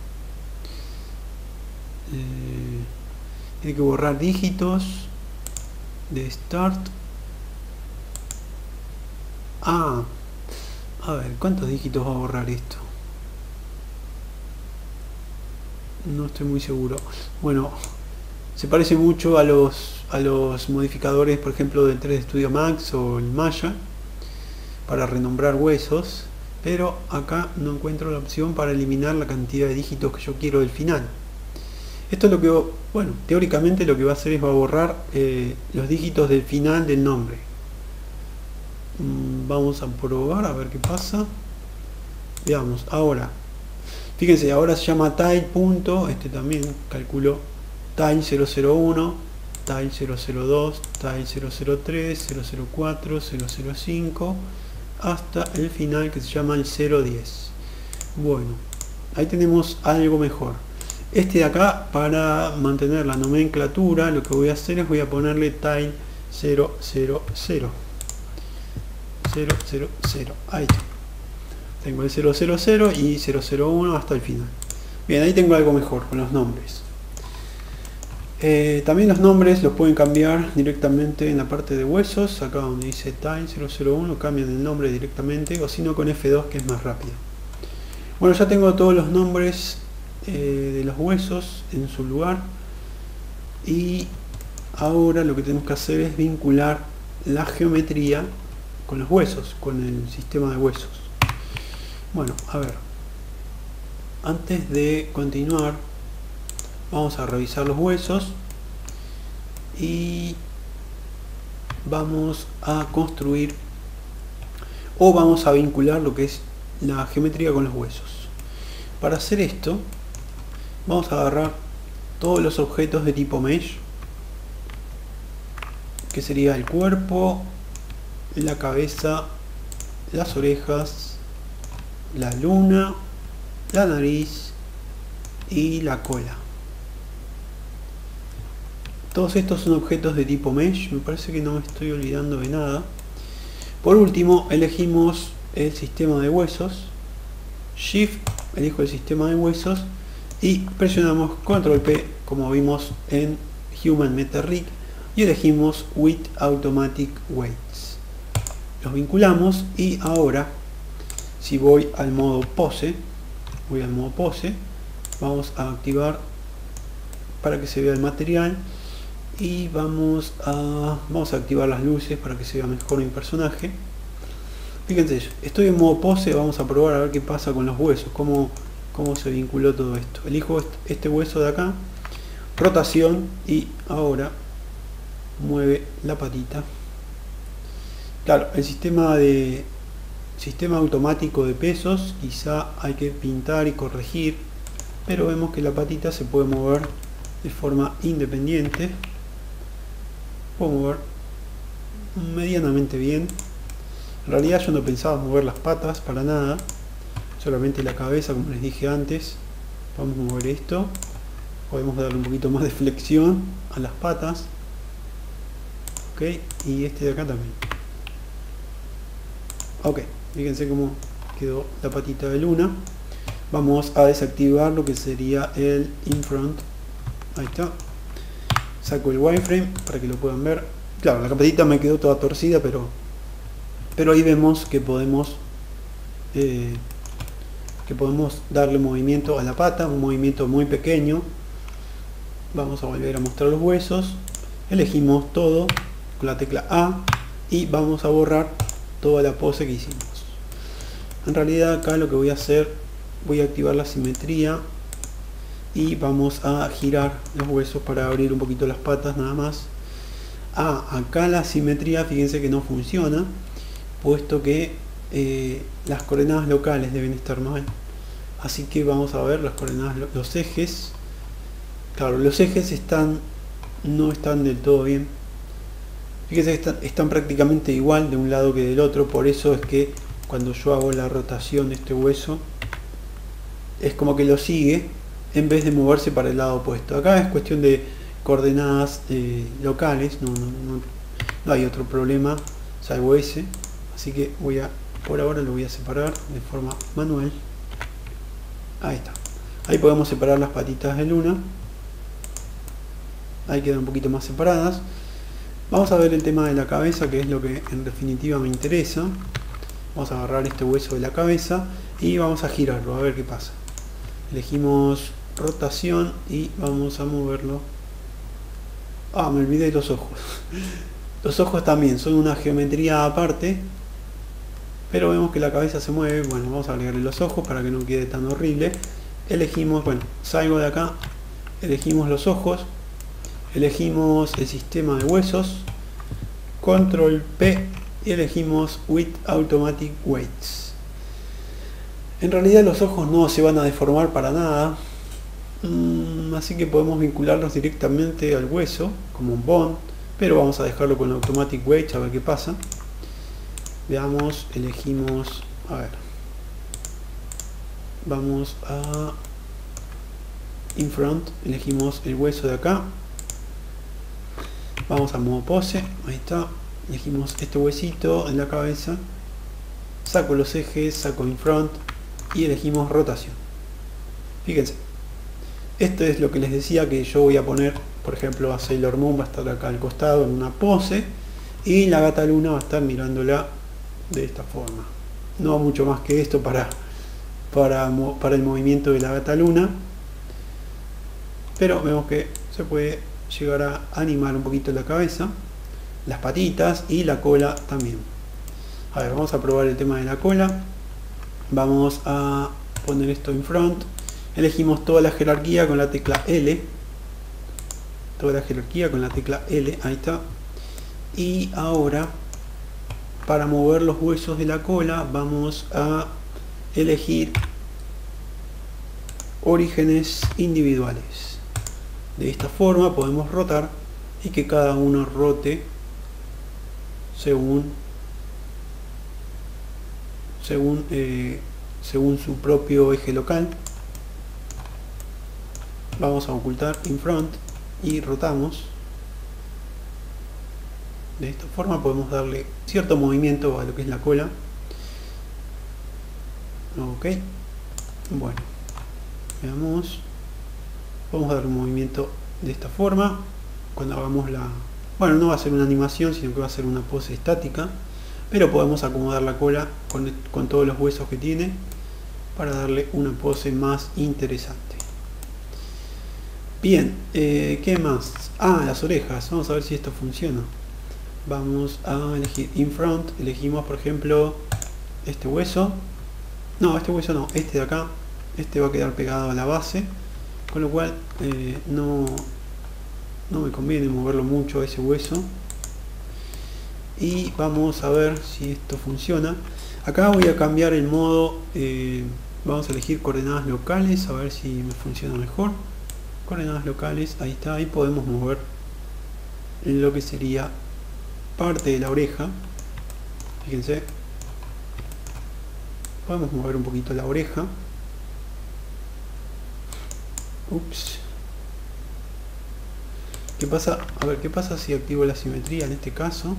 Tiene que borrar dígitos de start. A ver, ¿cuántos dígitos va a borrar esto? No estoy muy seguro. Bueno, se parece mucho a los modificadores, por ejemplo, del 3D Studio Max o el Maya para renombrar huesos, pero acá no encuentro la opción para eliminar la cantidad de dígitos que yo quiero del final. Esto es lo que, bueno, teóricamente lo que va a hacer es va a borrar los dígitos del final del nombre. Vamos a probar a ver qué pasa. Veamos, ahora fíjense, ahora se llama tile. Este también calculó tile 001, tile 002, tile 003, 004, 005 hasta el final que se llama el 010. Bueno, ahí tenemos algo mejor. Este de acá, para mantener la nomenclatura, lo que voy a hacer es voy a ponerle tile 000. Ahí tengo el 000 y 001 hasta el final. Bien, ahí tengo algo mejor con los nombres. También los nombres los pueden cambiar directamente en la parte de huesos. Acá donde dice tile 001 cambian el nombre directamente, o si no con F2, que es más rápido. Bueno, ya tengo todos los nombres de los huesos en su lugar, y ahora lo que tenemos que hacer es vincular la geometría con los huesos, con el sistema de huesos. Bueno, a ver, antes de continuar vamos a revisar los huesos y vamos a construir o vamos a vincular lo que es la geometría con los huesos. Para hacer esto vamos a agarrar todos los objetos de tipo mesh, que sería el cuerpo, la cabeza, las orejas, la luna, la nariz y la cola. Todos estos son objetos de tipo mesh. Me parece que no me estoy olvidando de nada. Por último, elegimos el sistema de huesos. Shift, elijo el sistema de huesos y presionamos Control P, como vimos en Human Meta Rig, y elegimos With Automatic Weights. Los vinculamos y ahora, si voy al modo pose, vamos a activar para que se vea el material, y vamos a activar las luces para que se vea mejor mi personaje. Fíjense, estoy en modo pose, vamos a probar a ver qué pasa con los huesos, cómo se vinculó todo esto. Elijo este hueso de acá, rotación, y ahora mueve la patita. Claro, el sistema automático de pesos quizá hay que pintar y corregir, pero vemos que la patita se puede mover de forma independiente. Puedo mover medianamente bien. En realidad yo no pensaba mover las patas para nada, solamente la cabeza, como les dije antes. Vamos a mover esto, podemos darle un poquito más de flexión a las patas, ok, y este de acá también. Ok, fíjense cómo quedó la patita de Luna. Vamos a desactivar lo que sería el in-front. Ahí está. Saco el wireframe para que lo puedan ver. Claro, la patita me quedó toda torcida, pero ahí vemos que podemos darle movimiento a la pata, un movimiento muy pequeño. Vamos a volver a mostrar los huesos. Elegimos todo con la tecla A y vamos a borrar toda la pose que hicimos. En realidad acá lo que voy a hacer, voy a activar la simetría y vamos a girar los huesos para abrir un poquito las patas nada más. Acá la simetría, fíjense que no funciona, puesto que las coordenadas locales deben estar mal. Así que vamos a ver las coordenadas, los ejes. Claro, los ejes no están del todo bien. Fíjense que están prácticamente igual de un lado que del otro, por eso es que cuando yo hago la rotación de este hueso es como que lo sigue en vez de moverse para el lado opuesto. Acá es cuestión de coordenadas locales, no hay otro problema salvo ese, así que por ahora lo voy a separar de forma manual. Ahí está, ahí podemos separar las patitas de Luna, ahí quedan un poquito más separadas. Vamos a ver el tema de la cabeza, que es lo que en definitiva me interesa. Vamos a agarrar este hueso de la cabeza y vamos a girarlo a ver qué pasa. Elegimos rotación y vamos a moverlo. Me olvidé de los ojos. Los ojos también son una geometría aparte, pero vemos que la cabeza se mueve. Bueno, vamos a agregarle los ojos para que no quede tan horrible. Elegimos, bueno, salgo de acá, elegimos los ojos, elegimos el sistema de huesos, control P y elegimos with automatic weights. En realidad los ojos no se van a deformar para nada, así que podemos vincularlos directamente al hueso como un bond, pero vamos a dejarlo con automatic weights a ver qué pasa. Veamos, elegimos, a ver, vamos a in front, elegimos el hueso de acá, vamos a modo pose, ahí está, elegimos este huesito en la cabeza, saco los ejes, saco in front y elegimos rotación. Fíjense, esto es lo que les decía, que yo voy a poner, por ejemplo, a Sailor Moon va a estar acá al costado en una pose y la Gata Luna va a estar mirándola de esta forma. No mucho más que esto para el movimiento de la Gata Luna, pero vemos que se puede llegar a animar un poquito la cabeza, las patitas y la cola también. A ver, vamos a probar el tema de la cola. Vamos a poner esto en front, elegimos toda la jerarquía con la tecla L, toda la jerarquía con la tecla L, ahí está. Y ahora, para mover los huesos de la cola, vamos a elegir orígenes individuales. De esta forma podemos rotar y que cada uno rote según su propio eje local. Vamos a ocultar in front y rotamos. De esta forma podemos darle cierto movimiento a lo que es la cola. Ok, bueno, veamos, vamos a dar un movimiento de esta forma cuando hagamos bueno, no va a ser una animación, sino que va a ser una pose estática, pero podemos acomodar la cola con todos los huesos que tiene para darle una pose más interesante. Bien, ¿qué más? Las orejas, vamos a ver si esto funciona. Vamos a elegir in front, elegimos por ejemplo este hueso. No, este hueso no, este de acá. Este va a quedar pegado a la base, con lo cual no me conviene moverlo mucho ese hueso. Y vamos a ver si esto funciona. Acá voy a cambiar el modo, vamos a elegir coordenadas locales, a ver si me funciona mejor. Coordenadas locales, ahí está, ahí podemos mover lo que sería parte de la oreja. Fíjense, podemos mover un poquito la oreja. Ups. ¿Qué pasa? A ver, ¿qué pasa si activo la simetría en este caso?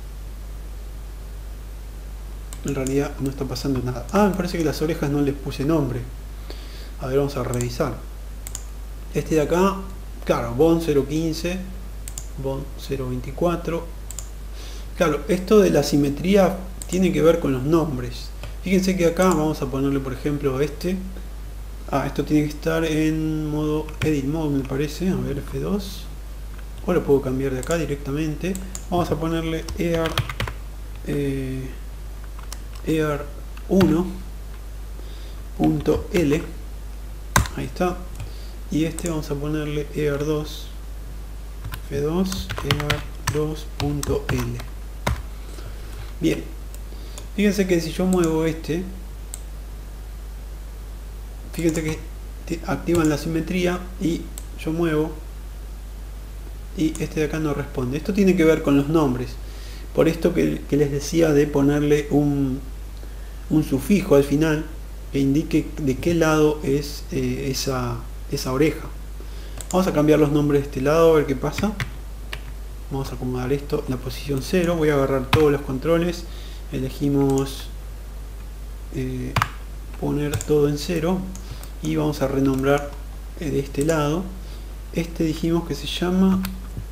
En realidad no está pasando nada. Ah, me parece que las orejas no les puse nombre. A ver, vamos a revisar. Este de acá, claro, Bond 015, Bond 024. Claro, esto de la simetría tiene que ver con los nombres. Fíjense que acá vamos a ponerle, por ejemplo, este. Ah, esto tiene que estar en modo Edit Mode, me parece. A ver, F2. O lo puedo cambiar de acá directamente. Vamos a ponerle EAR1.L. Ahí está. Y este vamos a ponerle EAR2. F2, EAR2.L. Bien. Fíjense que si yo muevo este, fíjense que activan la simetría y yo muevo y este de acá no responde. Esto tiene que ver con los nombres. Por esto que les decía de ponerle un sufijo al final que indique de qué lado es esa oreja. Vamos a cambiar los nombres de este lado a ver qué pasa. Vamos a acomodar esto en la posición 0. Voy a agarrar todos los controles. Elegimos poner todo en 0 y vamos a renombrar de este lado. Este dijimos que se llama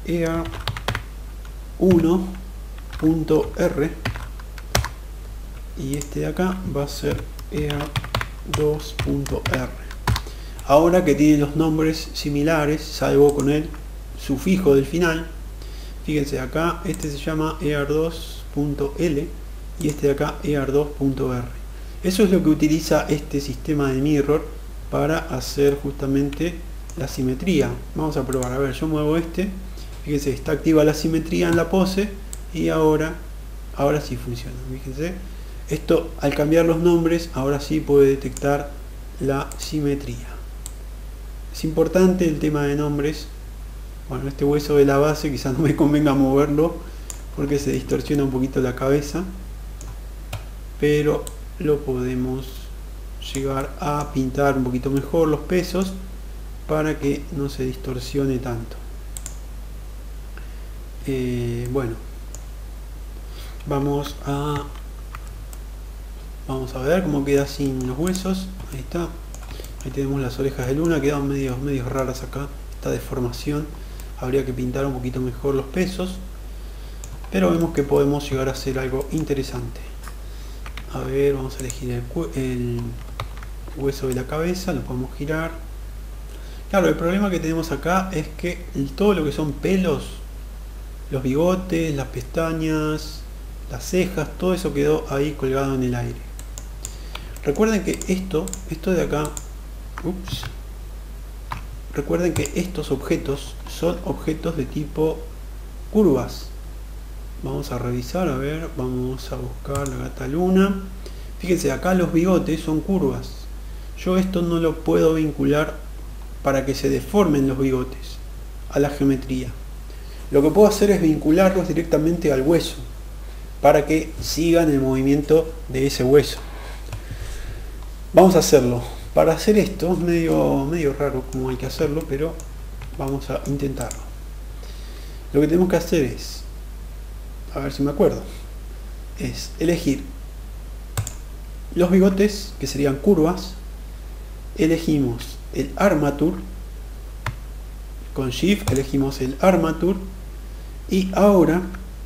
EAR1.R y este de acá va a ser EAR2.R. Ahora que tienen los nombres similares, salvo con el sufijo del final, fíjense acá, este se llama EAR2.L y este de acá EAR2.R. Eso es lo que utiliza este sistema de mirror para hacer justamente la simetría. Vamos a probar, a ver, yo muevo este, fíjense, está activa la simetría en la pose y ahora sí funciona. Fíjense, esto al cambiar los nombres ahora sí puede detectar la simetría. Es importante el tema de nombres. Bueno, este hueso de la base quizás no me convenga moverlo porque se distorsiona un poquito la cabeza, pero lo podemos llegar a pintar un poquito mejor los pesos para que no se distorsione tanto. Bueno, vamos a ver cómo queda sin los huesos. Ahí está, ahí tenemos las orejas de Luna, quedan medio raras acá, esta deformación. Habría que pintar un poquito mejor los pesos, pero vemos que podemos llegar a hacer algo interesante. A ver, vamos a elegir el hueso de la cabeza, lo podemos girar. Claro, el problema que tenemos acá es que todo lo que son pelos, los bigotes, las pestañas, las cejas, todo eso quedó ahí colgado en el aire. Recuerden que esto de acá, recuerden que estos objetos son objetos de tipo curvas. Vamos a revisar, a ver, vamos a buscar la gata Luna. Fíjense, acá los bigotes son curvas. Yo esto no lo puedo vincular para que se deformen los bigotes a la geometría. Lo que puedo hacer es vincularlos directamente al hueso para que sigan el movimiento de ese hueso. Vamos a hacerlo. Para hacer esto es medio raro como hay que hacerlo, pero vamos a intentarlo. Lo que tenemos que hacer es, a ver si me acuerdo, es elegir los bigotes, que serían curvas. Elegimos el Armature, con Shift elegimos el Armature, y ahora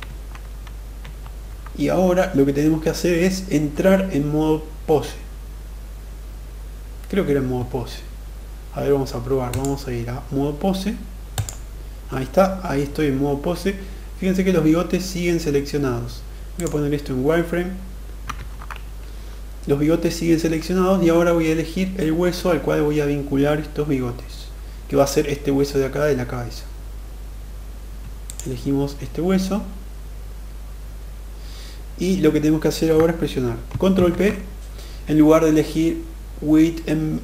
lo que tenemos que hacer es entrar en modo pose. Creo que era en modo pose. A ver, vamos a probar, vamos a ir a modo pose. Ahí está, ahí estoy en modo pose. Fíjense que los bigotes siguen seleccionados. Voy a poner esto en wireframe los bigotes siguen seleccionados y ahora voy a elegir el hueso al cual voy a vincular estos bigotes, que va a ser este hueso de acá de la cabeza. Elegimos este hueso y lo que tenemos que hacer ahora es presionar Control P en lugar de elegir with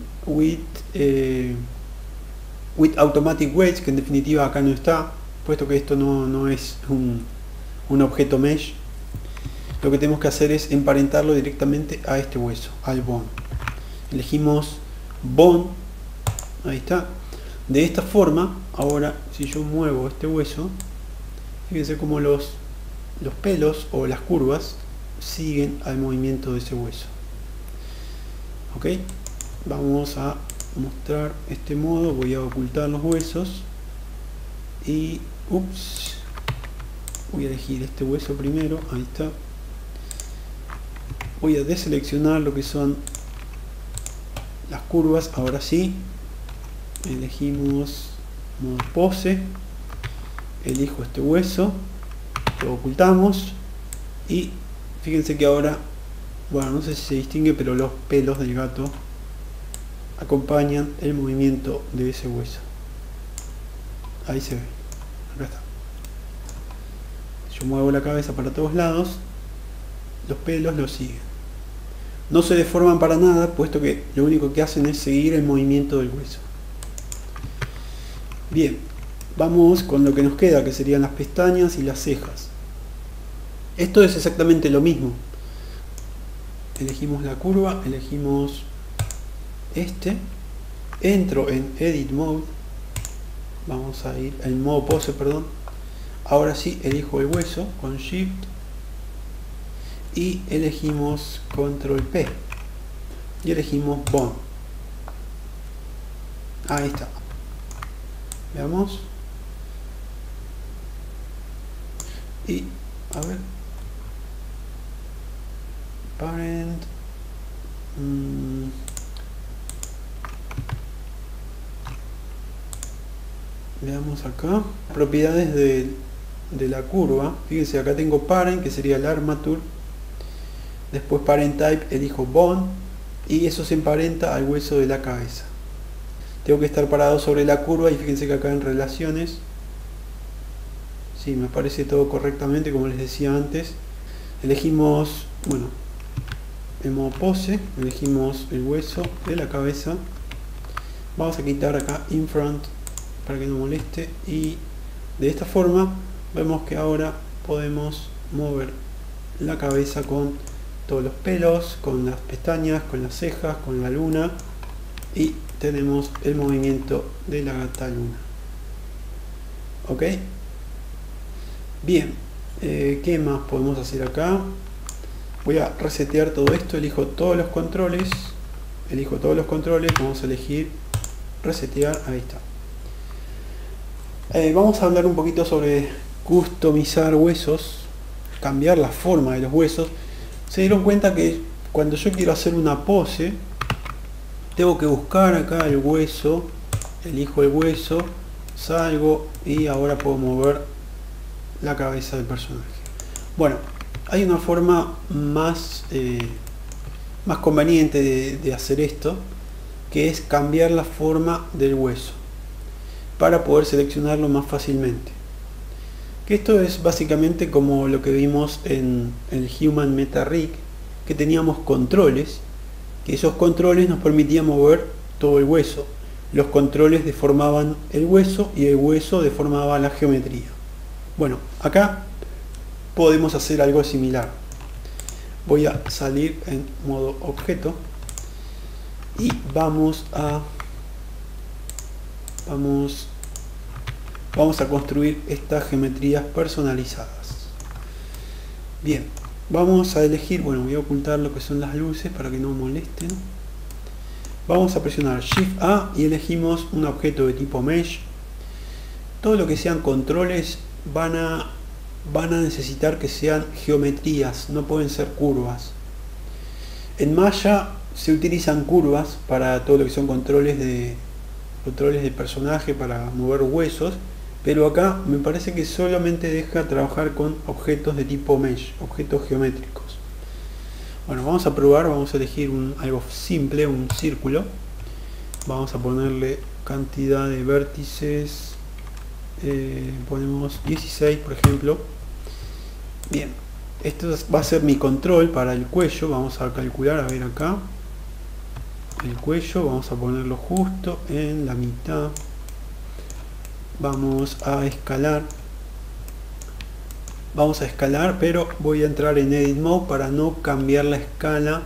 Automatic Weights, que en definitiva acá no está, puesto que esto no es un objeto mesh. Lo que tenemos que hacer es emparentarlo directamente a este hueso, al bone. Elegimos bone, ahí está. De esta forma, ahora si yo muevo este hueso, fíjense cómo los pelos o las curvas siguen al movimiento de ese hueso. Ok, vamos a mostrar este modo. Voy a ocultar los huesos y voy a elegir este hueso primero, ahí está. Voy a deseleccionar lo que son las curvas. Ahora sí, elegimos modo pose, elijo este hueso, lo ocultamos y fíjense que ahora, bueno, no sé si se distingue, pero los pelos del gato acompañan el movimiento de ese hueso. Ahí se ve, acá está. Yo muevo la cabeza para todos lados, los pelos lo siguen. No se deforman para nada, puesto que lo único que hacen es seguir el movimiento del hueso. Bien, vamos con lo que nos queda, que serían las pestañas y las cejas. Esto es exactamente lo mismo. Elegimos la curva, elegimos este, entro en Edit Mode, vamos a ir en modo pose, perdón. Ahora sí, elijo el hueso con Shift y elegimos Control P y elegimos Bone. Ahí está. Veamos. Y a ver. Parent. Veamos acá. Propiedades de la curva. Fíjense, acá tengo Parent, que sería el Armature. Después Parent Type, elijo Bone. Y eso se emparenta al hueso de la cabeza. Tengo que estar parado sobre la curva y fíjense que acá en relaciones, sí, me aparece todo correctamente como les decía antes. Elegimos, bueno, en modo pose, elegimos el hueso de la cabeza. Vamos a quitar acá in front para que no moleste y de esta forma vemos que ahora podemos mover la cabeza con todos los pelos, con las pestañas, con las cejas, con la luna y tenemos el movimiento de la gata luna. Ok, bien, ¿qué más podemos hacer acá? Voy a resetear todo esto, elijo todos los controles, vamos a elegir resetear, ahí está. Vamos a hablar un poquito sobre customizar huesos, cambiar la forma de los huesos. Se dieron cuenta que cuando yo quiero hacer una pose, tengo que buscar acá el hueso, elijo el hueso, salgo y ahora puedo mover la cabeza del personaje. Bueno, hay una forma más conveniente de hacer esto, que es cambiar la forma del hueso para poder seleccionarlo más fácilmente. Que esto es básicamente como lo que vimos en el Human Meta Rig, que teníamos controles, que esos controles nos permitían mover todo el hueso. Los controles deformaban el hueso y el hueso deformaba la geometría. Bueno, acá podemos hacer algo similar. Voy a salir en modo objeto y vamos a construir estas geometrías personalizadas. Bien, vamos a elegir, bueno, voy a ocultar lo que son las luces para que no molesten. Vamos a presionar Shift A y elegimos un objeto de tipo Mesh. Todo lo que sean controles van a necesitar que sean geometrías, no pueden ser curvas. En Maya se utilizan curvas para todo lo que son controles de personaje, para mover huesos, pero acá me parece que solamente deja trabajar con objetos de tipo Mesh, objetos geométricos. Bueno, vamos a probar, vamos a elegir algo simple, un círculo. Vamos a ponerle cantidad de vértices, ponemos 16 por ejemplo. Bien, esto va a ser mi control para el cuello. Vamos a calcular, a ver acá, el cuello, vamos a ponerlo justo en la mitad. Vamos a escalar, pero voy a entrar en Edit Mode para no cambiar la escala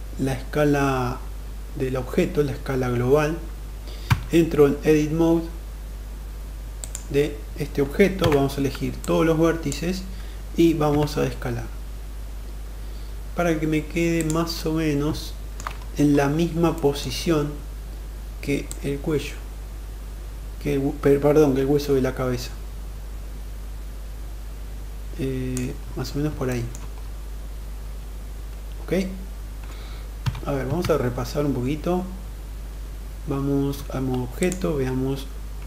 del objeto, la escala global. Entro en Edit Mode de este objeto, vamos a elegir todos los vértices y vamos a escalar para que me quede más o menos en la misma posición que el cuello, que el hueso de la cabeza. Más o menos por ahí. Ok, a ver, vamos a repasar un poquito. Vamos a modo objeto, veamos.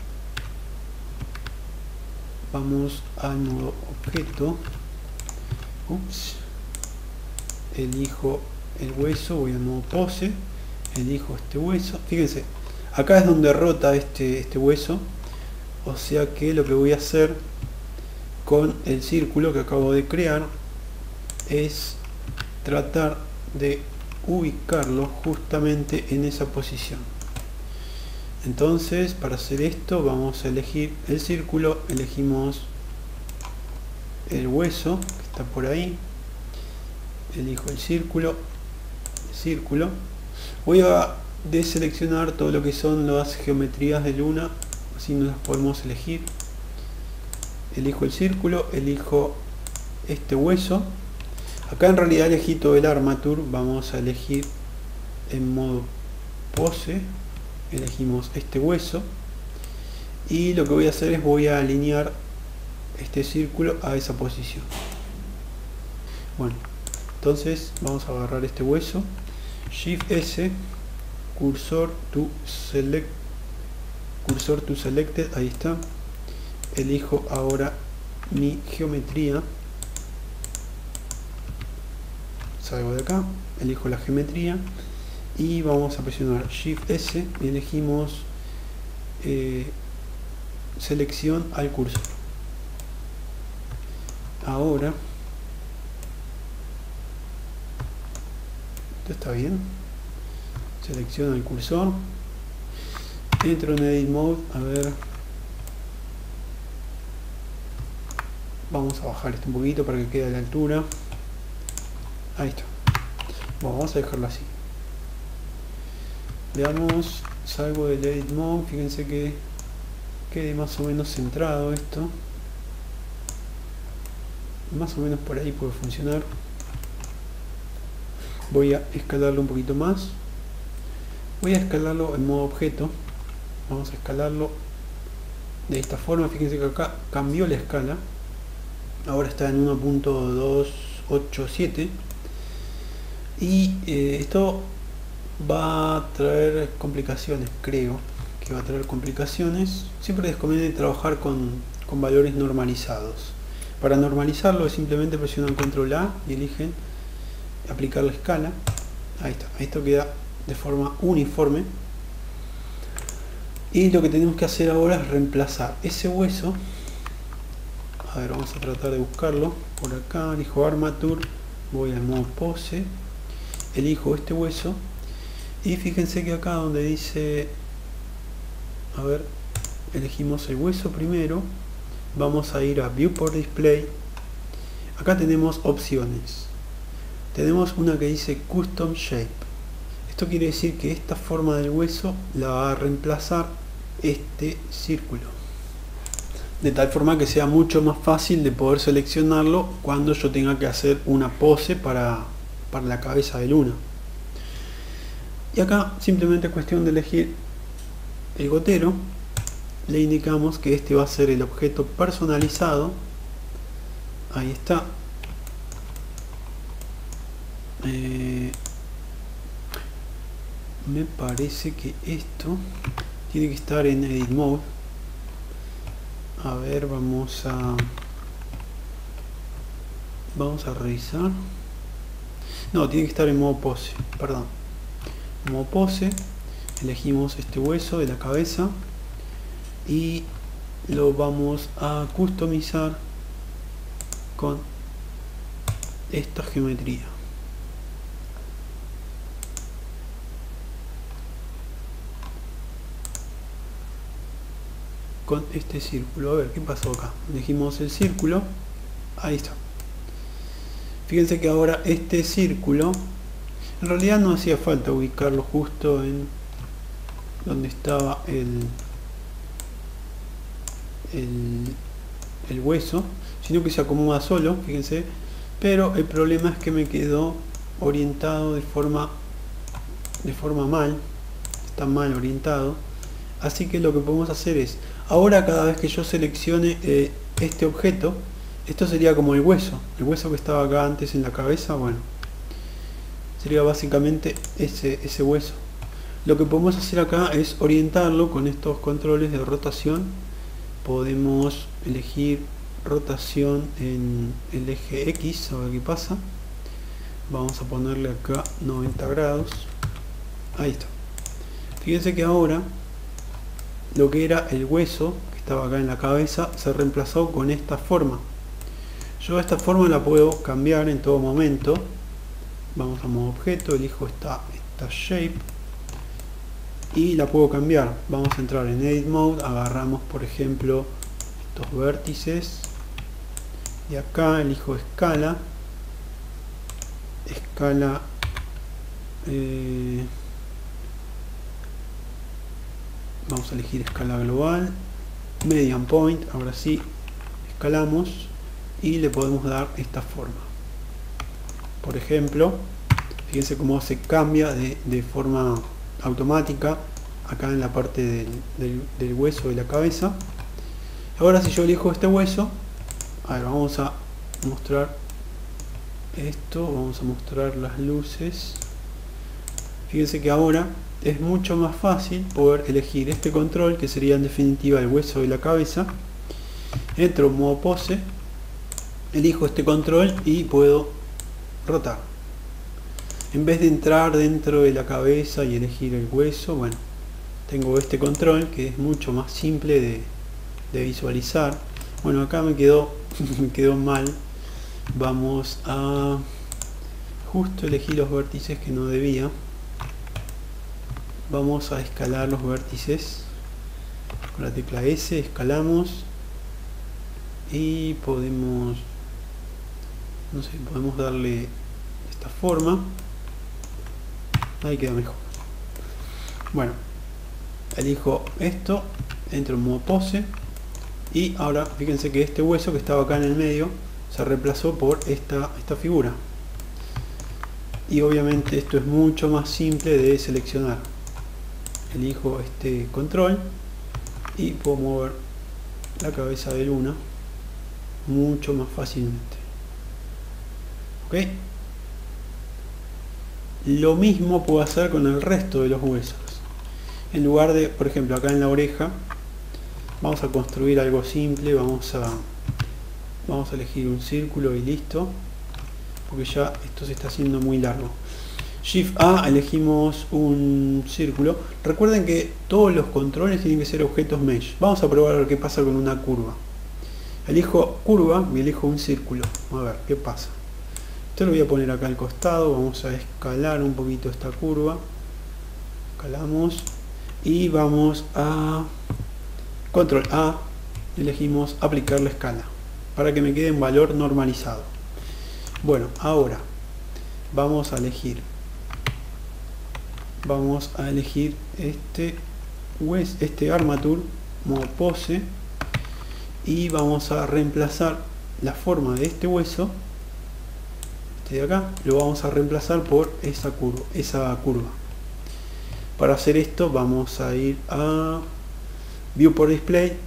Vamos al modo objeto. Ups. Elijo el hueso, voy al modo pose, elijo este hueso. Fíjense, acá es donde rota este hueso. O sea que lo que voy a hacer con el círculo que acabo de crear es tratar de ubicarlo justamente en esa posición. Entonces, para hacer esto vamos a elegir el círculo, elegimos el hueso que está por ahí, elijo el círculo, voy a deseleccionar todo lo que son las geometrías de luna, así no las podemos elegir. Elijo el círculo, elijo este hueso. Acá en realidad elegí todo el armature. Vamos a elegir en modo pose, elegimos este hueso y lo que voy a hacer es voy a alinear este círculo a esa posición. Bueno, entonces vamos a agarrar este hueso, Shift S, cursor to selected, ahí está. Elijo ahora mi geometría, salgo de acá, elijo la geometría y vamos a presionar Shift S y elegimos selección al cursor. Ahora esto está bien, selecciono el cursor, entro en Edit Mode, a ver, vamos a bajar esto un poquito para que quede a la altura. Ahí está. Bueno, vamos a dejarlo así. Veamos, salgo del Edit Mode, fíjense que quede más o menos centrado esto. Más o menos por ahí puede funcionar. Voy a escalarlo un poquito más. Voy a escalarlo en modo objeto. Vamos a escalarlo de esta forma. Fíjense que acá cambió la escala. Ahora está en 1.287 y esto va a traer complicaciones, creo que va a traer complicaciones. Siempre les conviene trabajar con valores normalizados. Para normalizarlo simplemente presionan Control A y eligen aplicar la escala. Ahí está, esto queda de forma uniforme y lo que tenemos que hacer ahora es reemplazar ese hueso. A ver, vamos a tratar de buscarlo por acá, elijo Armature, voy al modo pose, elijo este hueso y fíjense que acá donde dice, a ver, elegimos el hueso primero, vamos a ir a Viewport Display. Acá tenemos opciones, tenemos una que dice Custom Shape. Esto quiere decir que esta forma del hueso la va a reemplazar este círculo, de tal forma que sea mucho más fácil de poder seleccionarlo cuando yo tenga que hacer una pose para la cabeza de luna. Y acá simplemente es cuestión de elegir el gotero, le indicamos que este va a ser el objeto personalizado. Ahí está. Me parece que esto tiene que estar en Edit Mode. A ver, vamos a revisar. No, tiene que estar en modo pose, perdón. Modo pose, elegimos este hueso de la cabeza y lo vamos a customizar con esta geometría. Con este círculo. A ver qué pasó acá. Elegimos el círculo. Ahí está. Fíjense que ahora este círculo, en realidad no hacía falta ubicarlo justo en donde estaba el hueso, sino que se acomoda solo, fíjense. Pero el problema es que me quedó orientado de forma mal. Está mal orientado. Así que lo que podemos hacer es, ahora cada vez que yo seleccione este objeto, esto sería como el hueso que estaba acá antes en la cabeza. Bueno, sería básicamente ese hueso. Lo que podemos hacer acá es orientarlo con estos controles de rotación. Podemos elegir rotación en el eje X, a ver qué pasa. Vamos a ponerle acá 90 grados. Ahí está. Fíjense que ahora lo que era el hueso que estaba acá en la cabeza se reemplazó con esta forma. Yo esta forma la puedo cambiar en todo momento. Vamos a modo objeto, elijo esta shape y la puedo cambiar. Vamos a entrar en Edit Mode, agarramos por ejemplo estos vértices y acá elijo escala. Vamos a elegir escala global, median point. Ahora sí, escalamos y le podemos dar esta forma. Por ejemplo, fíjense cómo se cambia de forma automática acá en la parte del hueso de la cabeza. Ahora si yo elijo este hueso, a ver, vamos a mostrar esto, vamos a mostrar las luces. Fíjense que ahora es mucho más fácil poder elegir este control, que sería en definitiva el hueso de la cabeza. Entro en modo pose, elijo este control y puedo rotar. En vez de entrar dentro de la cabeza y elegir el hueso, bueno, tengo este control que es mucho más simple de visualizar. Bueno, acá me quedó mal. Vamos a justo elegir los vértices que no debía. Vamos a escalar los vértices con la tecla S, escalamos y podemos, no sé, podemos darle esta forma. Ahí queda mejor. Bueno, elijo esto, entro en modo pose y ahora fíjense que este hueso que estaba acá en el medio se reemplazó por esta figura. Y obviamente esto es mucho más simple de seleccionar. Elijo este control y puedo mover la cabeza de Luna mucho más fácilmente. ¿Ok? Lo mismo puedo hacer con el resto de los huesos. En lugar de, por ejemplo, acá en la oreja, vamos a construir algo simple. Vamos a elegir un círculo y listo, porque ya esto se está haciendo muy largo. Shift A, elegimos un círculo. Recuerden que todos los controles tienen que ser objetos mesh. Vamos a probar a ver qué pasa con una curva. Elijo curva y elijo un círculo. A ver qué pasa. Esto lo voy a poner acá al costado. Vamos a escalar un poquito esta curva. Escalamos y vamos a control A. Elegimos aplicar la escala para que me quede en valor normalizado. Bueno, ahora vamos a elegir este armature, modo pose, y vamos a reemplazar la forma de este hueso, este de acá, lo vamos a reemplazar por esa curva. Para hacer esto vamos a ir a Viewport Display,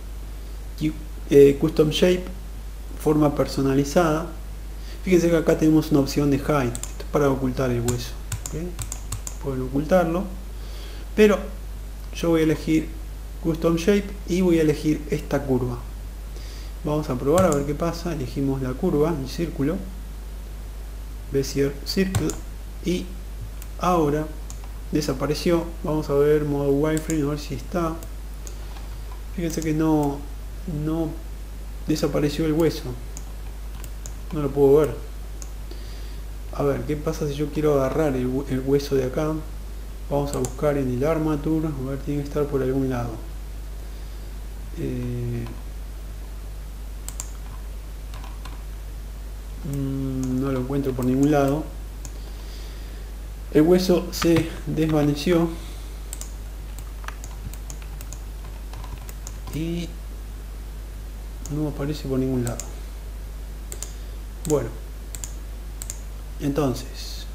Custom Shape, forma personalizada. Fíjense que acá tenemos una opción de hide, esto es para ocultar el hueso. ¿Okay? Pueden ocultarlo, pero yo voy a elegir Custom Shape y voy a elegir esta curva. Vamos a probar a ver qué pasa. Elegimos la curva, el círculo. Bezier Circle, y ahora desapareció. Vamos a ver modo wireframe, a ver si está. Fíjense que no desapareció el hueso, no lo puedo ver. A ver, ¿qué pasa si yo quiero agarrar el hueso de acá? Vamos a buscar en el armature, a ver, tiene que estar por algún lado. No lo encuentro por ningún lado. El hueso se desvaneció y no aparece por ningún lado. Bueno, entonces,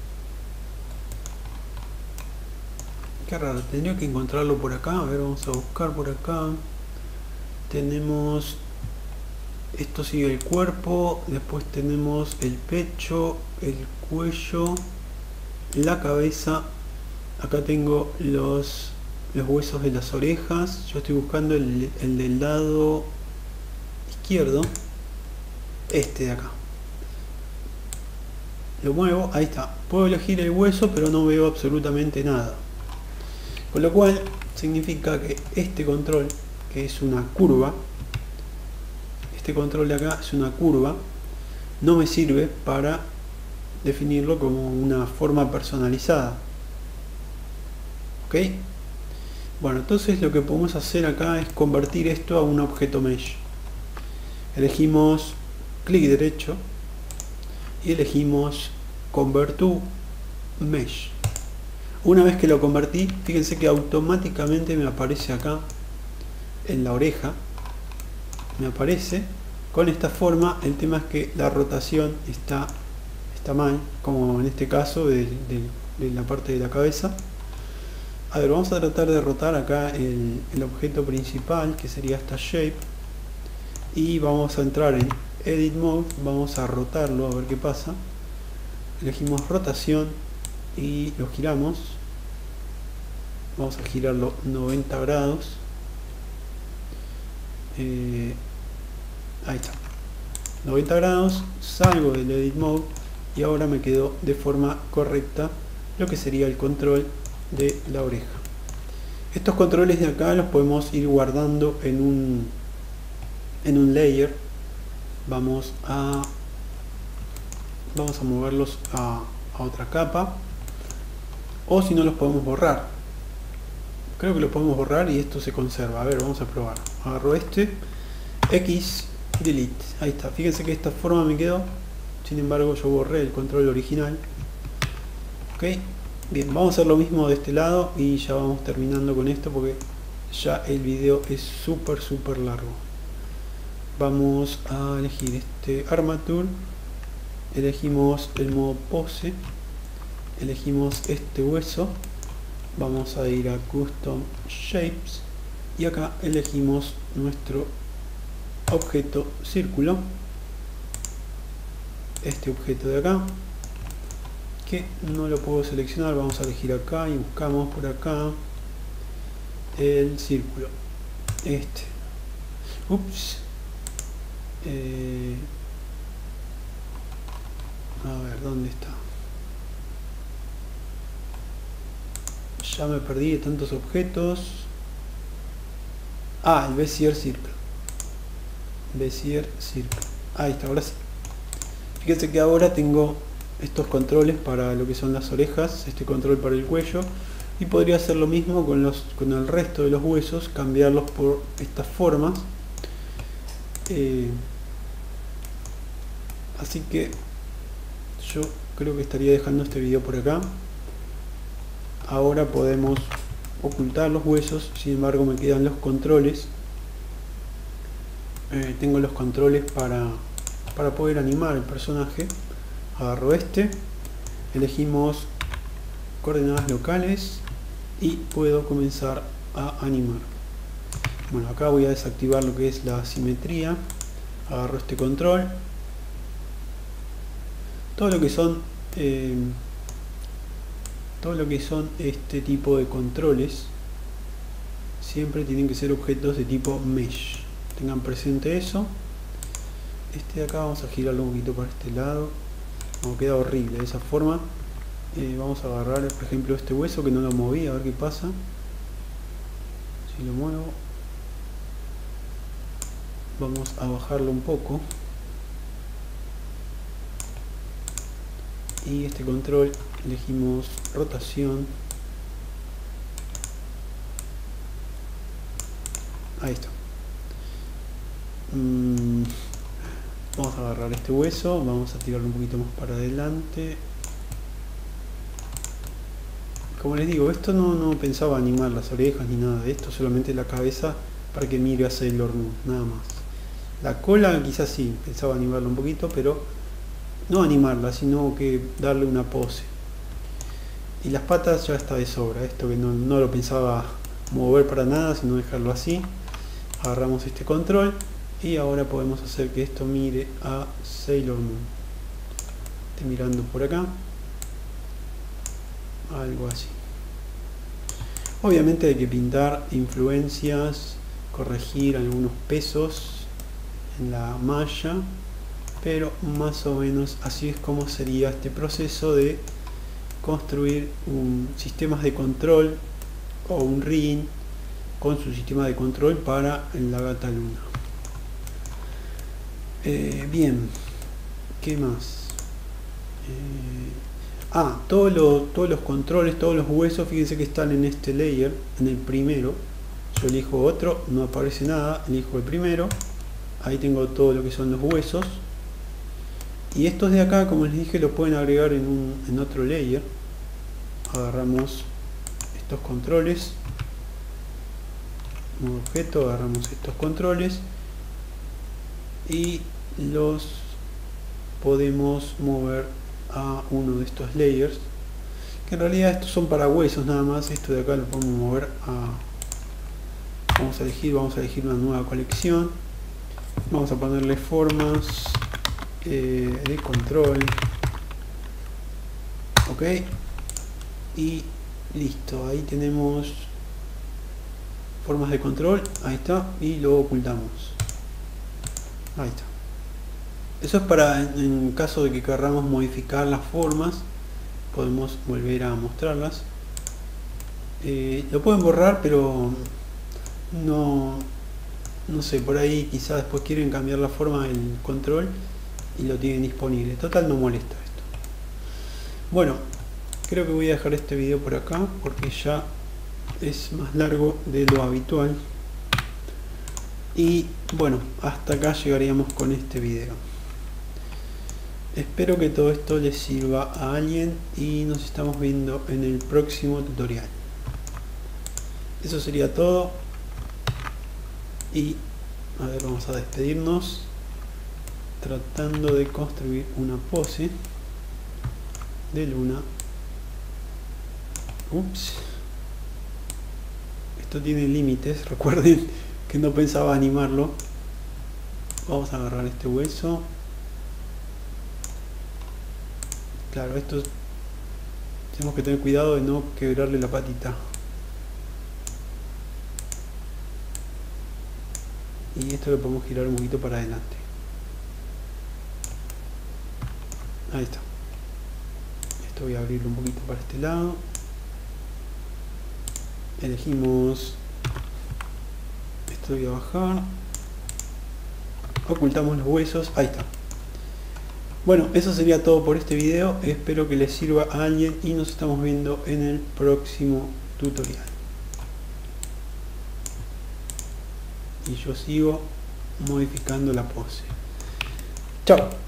qué raro, tendría que encontrarlo por acá. A ver, vamos a buscar por acá. Tenemos, esto sigue el cuerpo, después tenemos el pecho, el cuello, la cabeza. Acá tengo los huesos de las orejas. Yo estoy buscando el del lado izquierdo, este de acá. Lo muevo, ahí está. Puedo elegir el hueso, pero no veo absolutamente nada, con lo cual significa que este control, que es una curva, este control de acá es una curva, no me sirve para definirlo como una forma personalizada. ¿Ok? Bueno, entonces lo que podemos hacer acá es convertir esto a un objeto mesh. Elegimos clic derecho y elegimos Convert to Mesh. Una vez que lo convertí, fíjense que automáticamente me aparece acá en la oreja, me aparece con esta forma. El tema es que la rotación está mal, como en este caso de la parte de la cabeza. A ver, vamos a tratar de rotar acá el objeto principal, que sería esta shape, y vamos a entrar en Edit Mode, vamos a rotarlo a ver qué pasa. Elegimos rotación y lo giramos. Vamos a girarlo 90 grados. Ahí está, 90 grados. Salgo del Edit Mode y ahora me quedó de forma correcta lo que sería el control de la oreja. Estos controles de acá los podemos ir guardando en un layer. Vamos a moverlos a otra capa, o si no los podemos borrar. Creo que lo podemos borrar y esto se conserva. A ver, vamos a probar. Agarro este, X, delete. Ahí está, fíjense que de esta forma me quedó. Sin embargo, yo borré el control original. Ok, bien, vamos a hacer lo mismo de este lado y ya vamos terminando con esto, porque ya el video es súper largo. Vamos a elegir este armature, elegimos el modo pose, elegimos este hueso, vamos a ir a custom shapes y acá elegimos nuestro objeto círculo, este objeto de acá, que no lo puedo seleccionar. Vamos a elegir acá y buscamos por acá el círculo, este. Ups. A ver, ¿dónde está? Ya me perdí de tantos objetos. Ah, el Bezier Circle. Bezier Circle. Ahí está, ahora sí. Fíjense que ahora tengo estos controles para lo que son las orejas, este control para el cuello, y podría hacer lo mismo con el resto de los huesos, cambiarlos por estas formas. Así que yo creo que estaría dejando este video por acá. Ahora podemos ocultar los huesos, sin embargo me quedan los controles. Tengo los controles para poder animar el personaje. Agarro este, elegimos coordenadas locales y puedo comenzar a animar. Bueno, acá voy a desactivar lo que es la simetría. Agarro este control. Todo lo que son este tipo de controles siempre tienen que ser objetos de tipo mesh. Tengan presente eso. Este de acá vamos a girarlo un poquito para este lado. como queda horrible de esa forma. Vamos a agarrar por ejemplo este hueso que no lo moví, a ver qué pasa si lo muevo. Vamos a bajarlo un poco y este control elegimos rotación. Ahí está. Vamos a agarrar este hueso, vamos a tirarlo un poquito más para adelante. Como les digo, esto no pensaba animar las orejas ni nada de esto, solamente la cabeza para que mire a Sailor Moon, nada más. La cola quizás sí, pensaba animarla un poquito, pero no animarla, sino que darle una pose. Y las patas ya está de sobra, esto que no lo pensaba mover para nada, sino dejarlo así. Agarramos este control y ahora podemos hacer que esto mire a Sailor Moon. Estoy mirando por acá. Algo así. Obviamente hay que pintar influencias, corregir algunos pesos en la malla, pero más o menos así es como sería este proceso de construir sistemas de control o un ring con su sistema de control para la Gata Luna. Bien, ¿qué más? Todos los controles, todos los huesos, fíjense que están en este layer, en el primero. Yo elijo otro, no aparece nada, elijo el primero. Ahí tengo todo lo que son los huesos. Y estos de acá, como les dije, los pueden agregar en otro layer. Agarramos estos controles, un objeto, agarramos estos controles y los podemos mover a uno de estos layers, que en realidad estos son para huesos nada más. Esto de acá lo podemos mover vamos a elegir una nueva colección, vamos a ponerle formas de control, ok, y listo. Ahí tenemos formas de control, ahí está, y lo ocultamos, ahí está. Eso es para en caso de que queramos modificar las formas, podemos volver a mostrarlas. Lo pueden borrar, pero no sé, por ahí quizás después quieren cambiar la forma del control y lo tienen disponible. Total, no molesta esto. Bueno, creo que voy a dejar este video por acá porque ya es más largo de lo habitual. Y bueno, hasta acá llegaríamos con este video. Espero que todo esto les sirva a alguien y nos estamos viendo en el próximo tutorial. Eso sería todo. Y a ver, vamos a despedirnos tratando de construir una pose de Luna. Ups. Esto tiene límites, recuerden que no pensaba animarlo. Vamos a agarrar este hueso. Claro, esto tenemos que tener cuidado de no quebrarle la patita. Y esto lo podemos girar un poquito para adelante. Ahí está. Esto voy a abrirlo un poquito para este lado. Elegimos esto, voy a bajar, ocultamos los huesos, ahí está. Bueno, eso sería todo por este video. Espero que les sirva a alguien y nos estamos viendo en el próximo tutorial. Y yo sigo modificando la pose. Chao.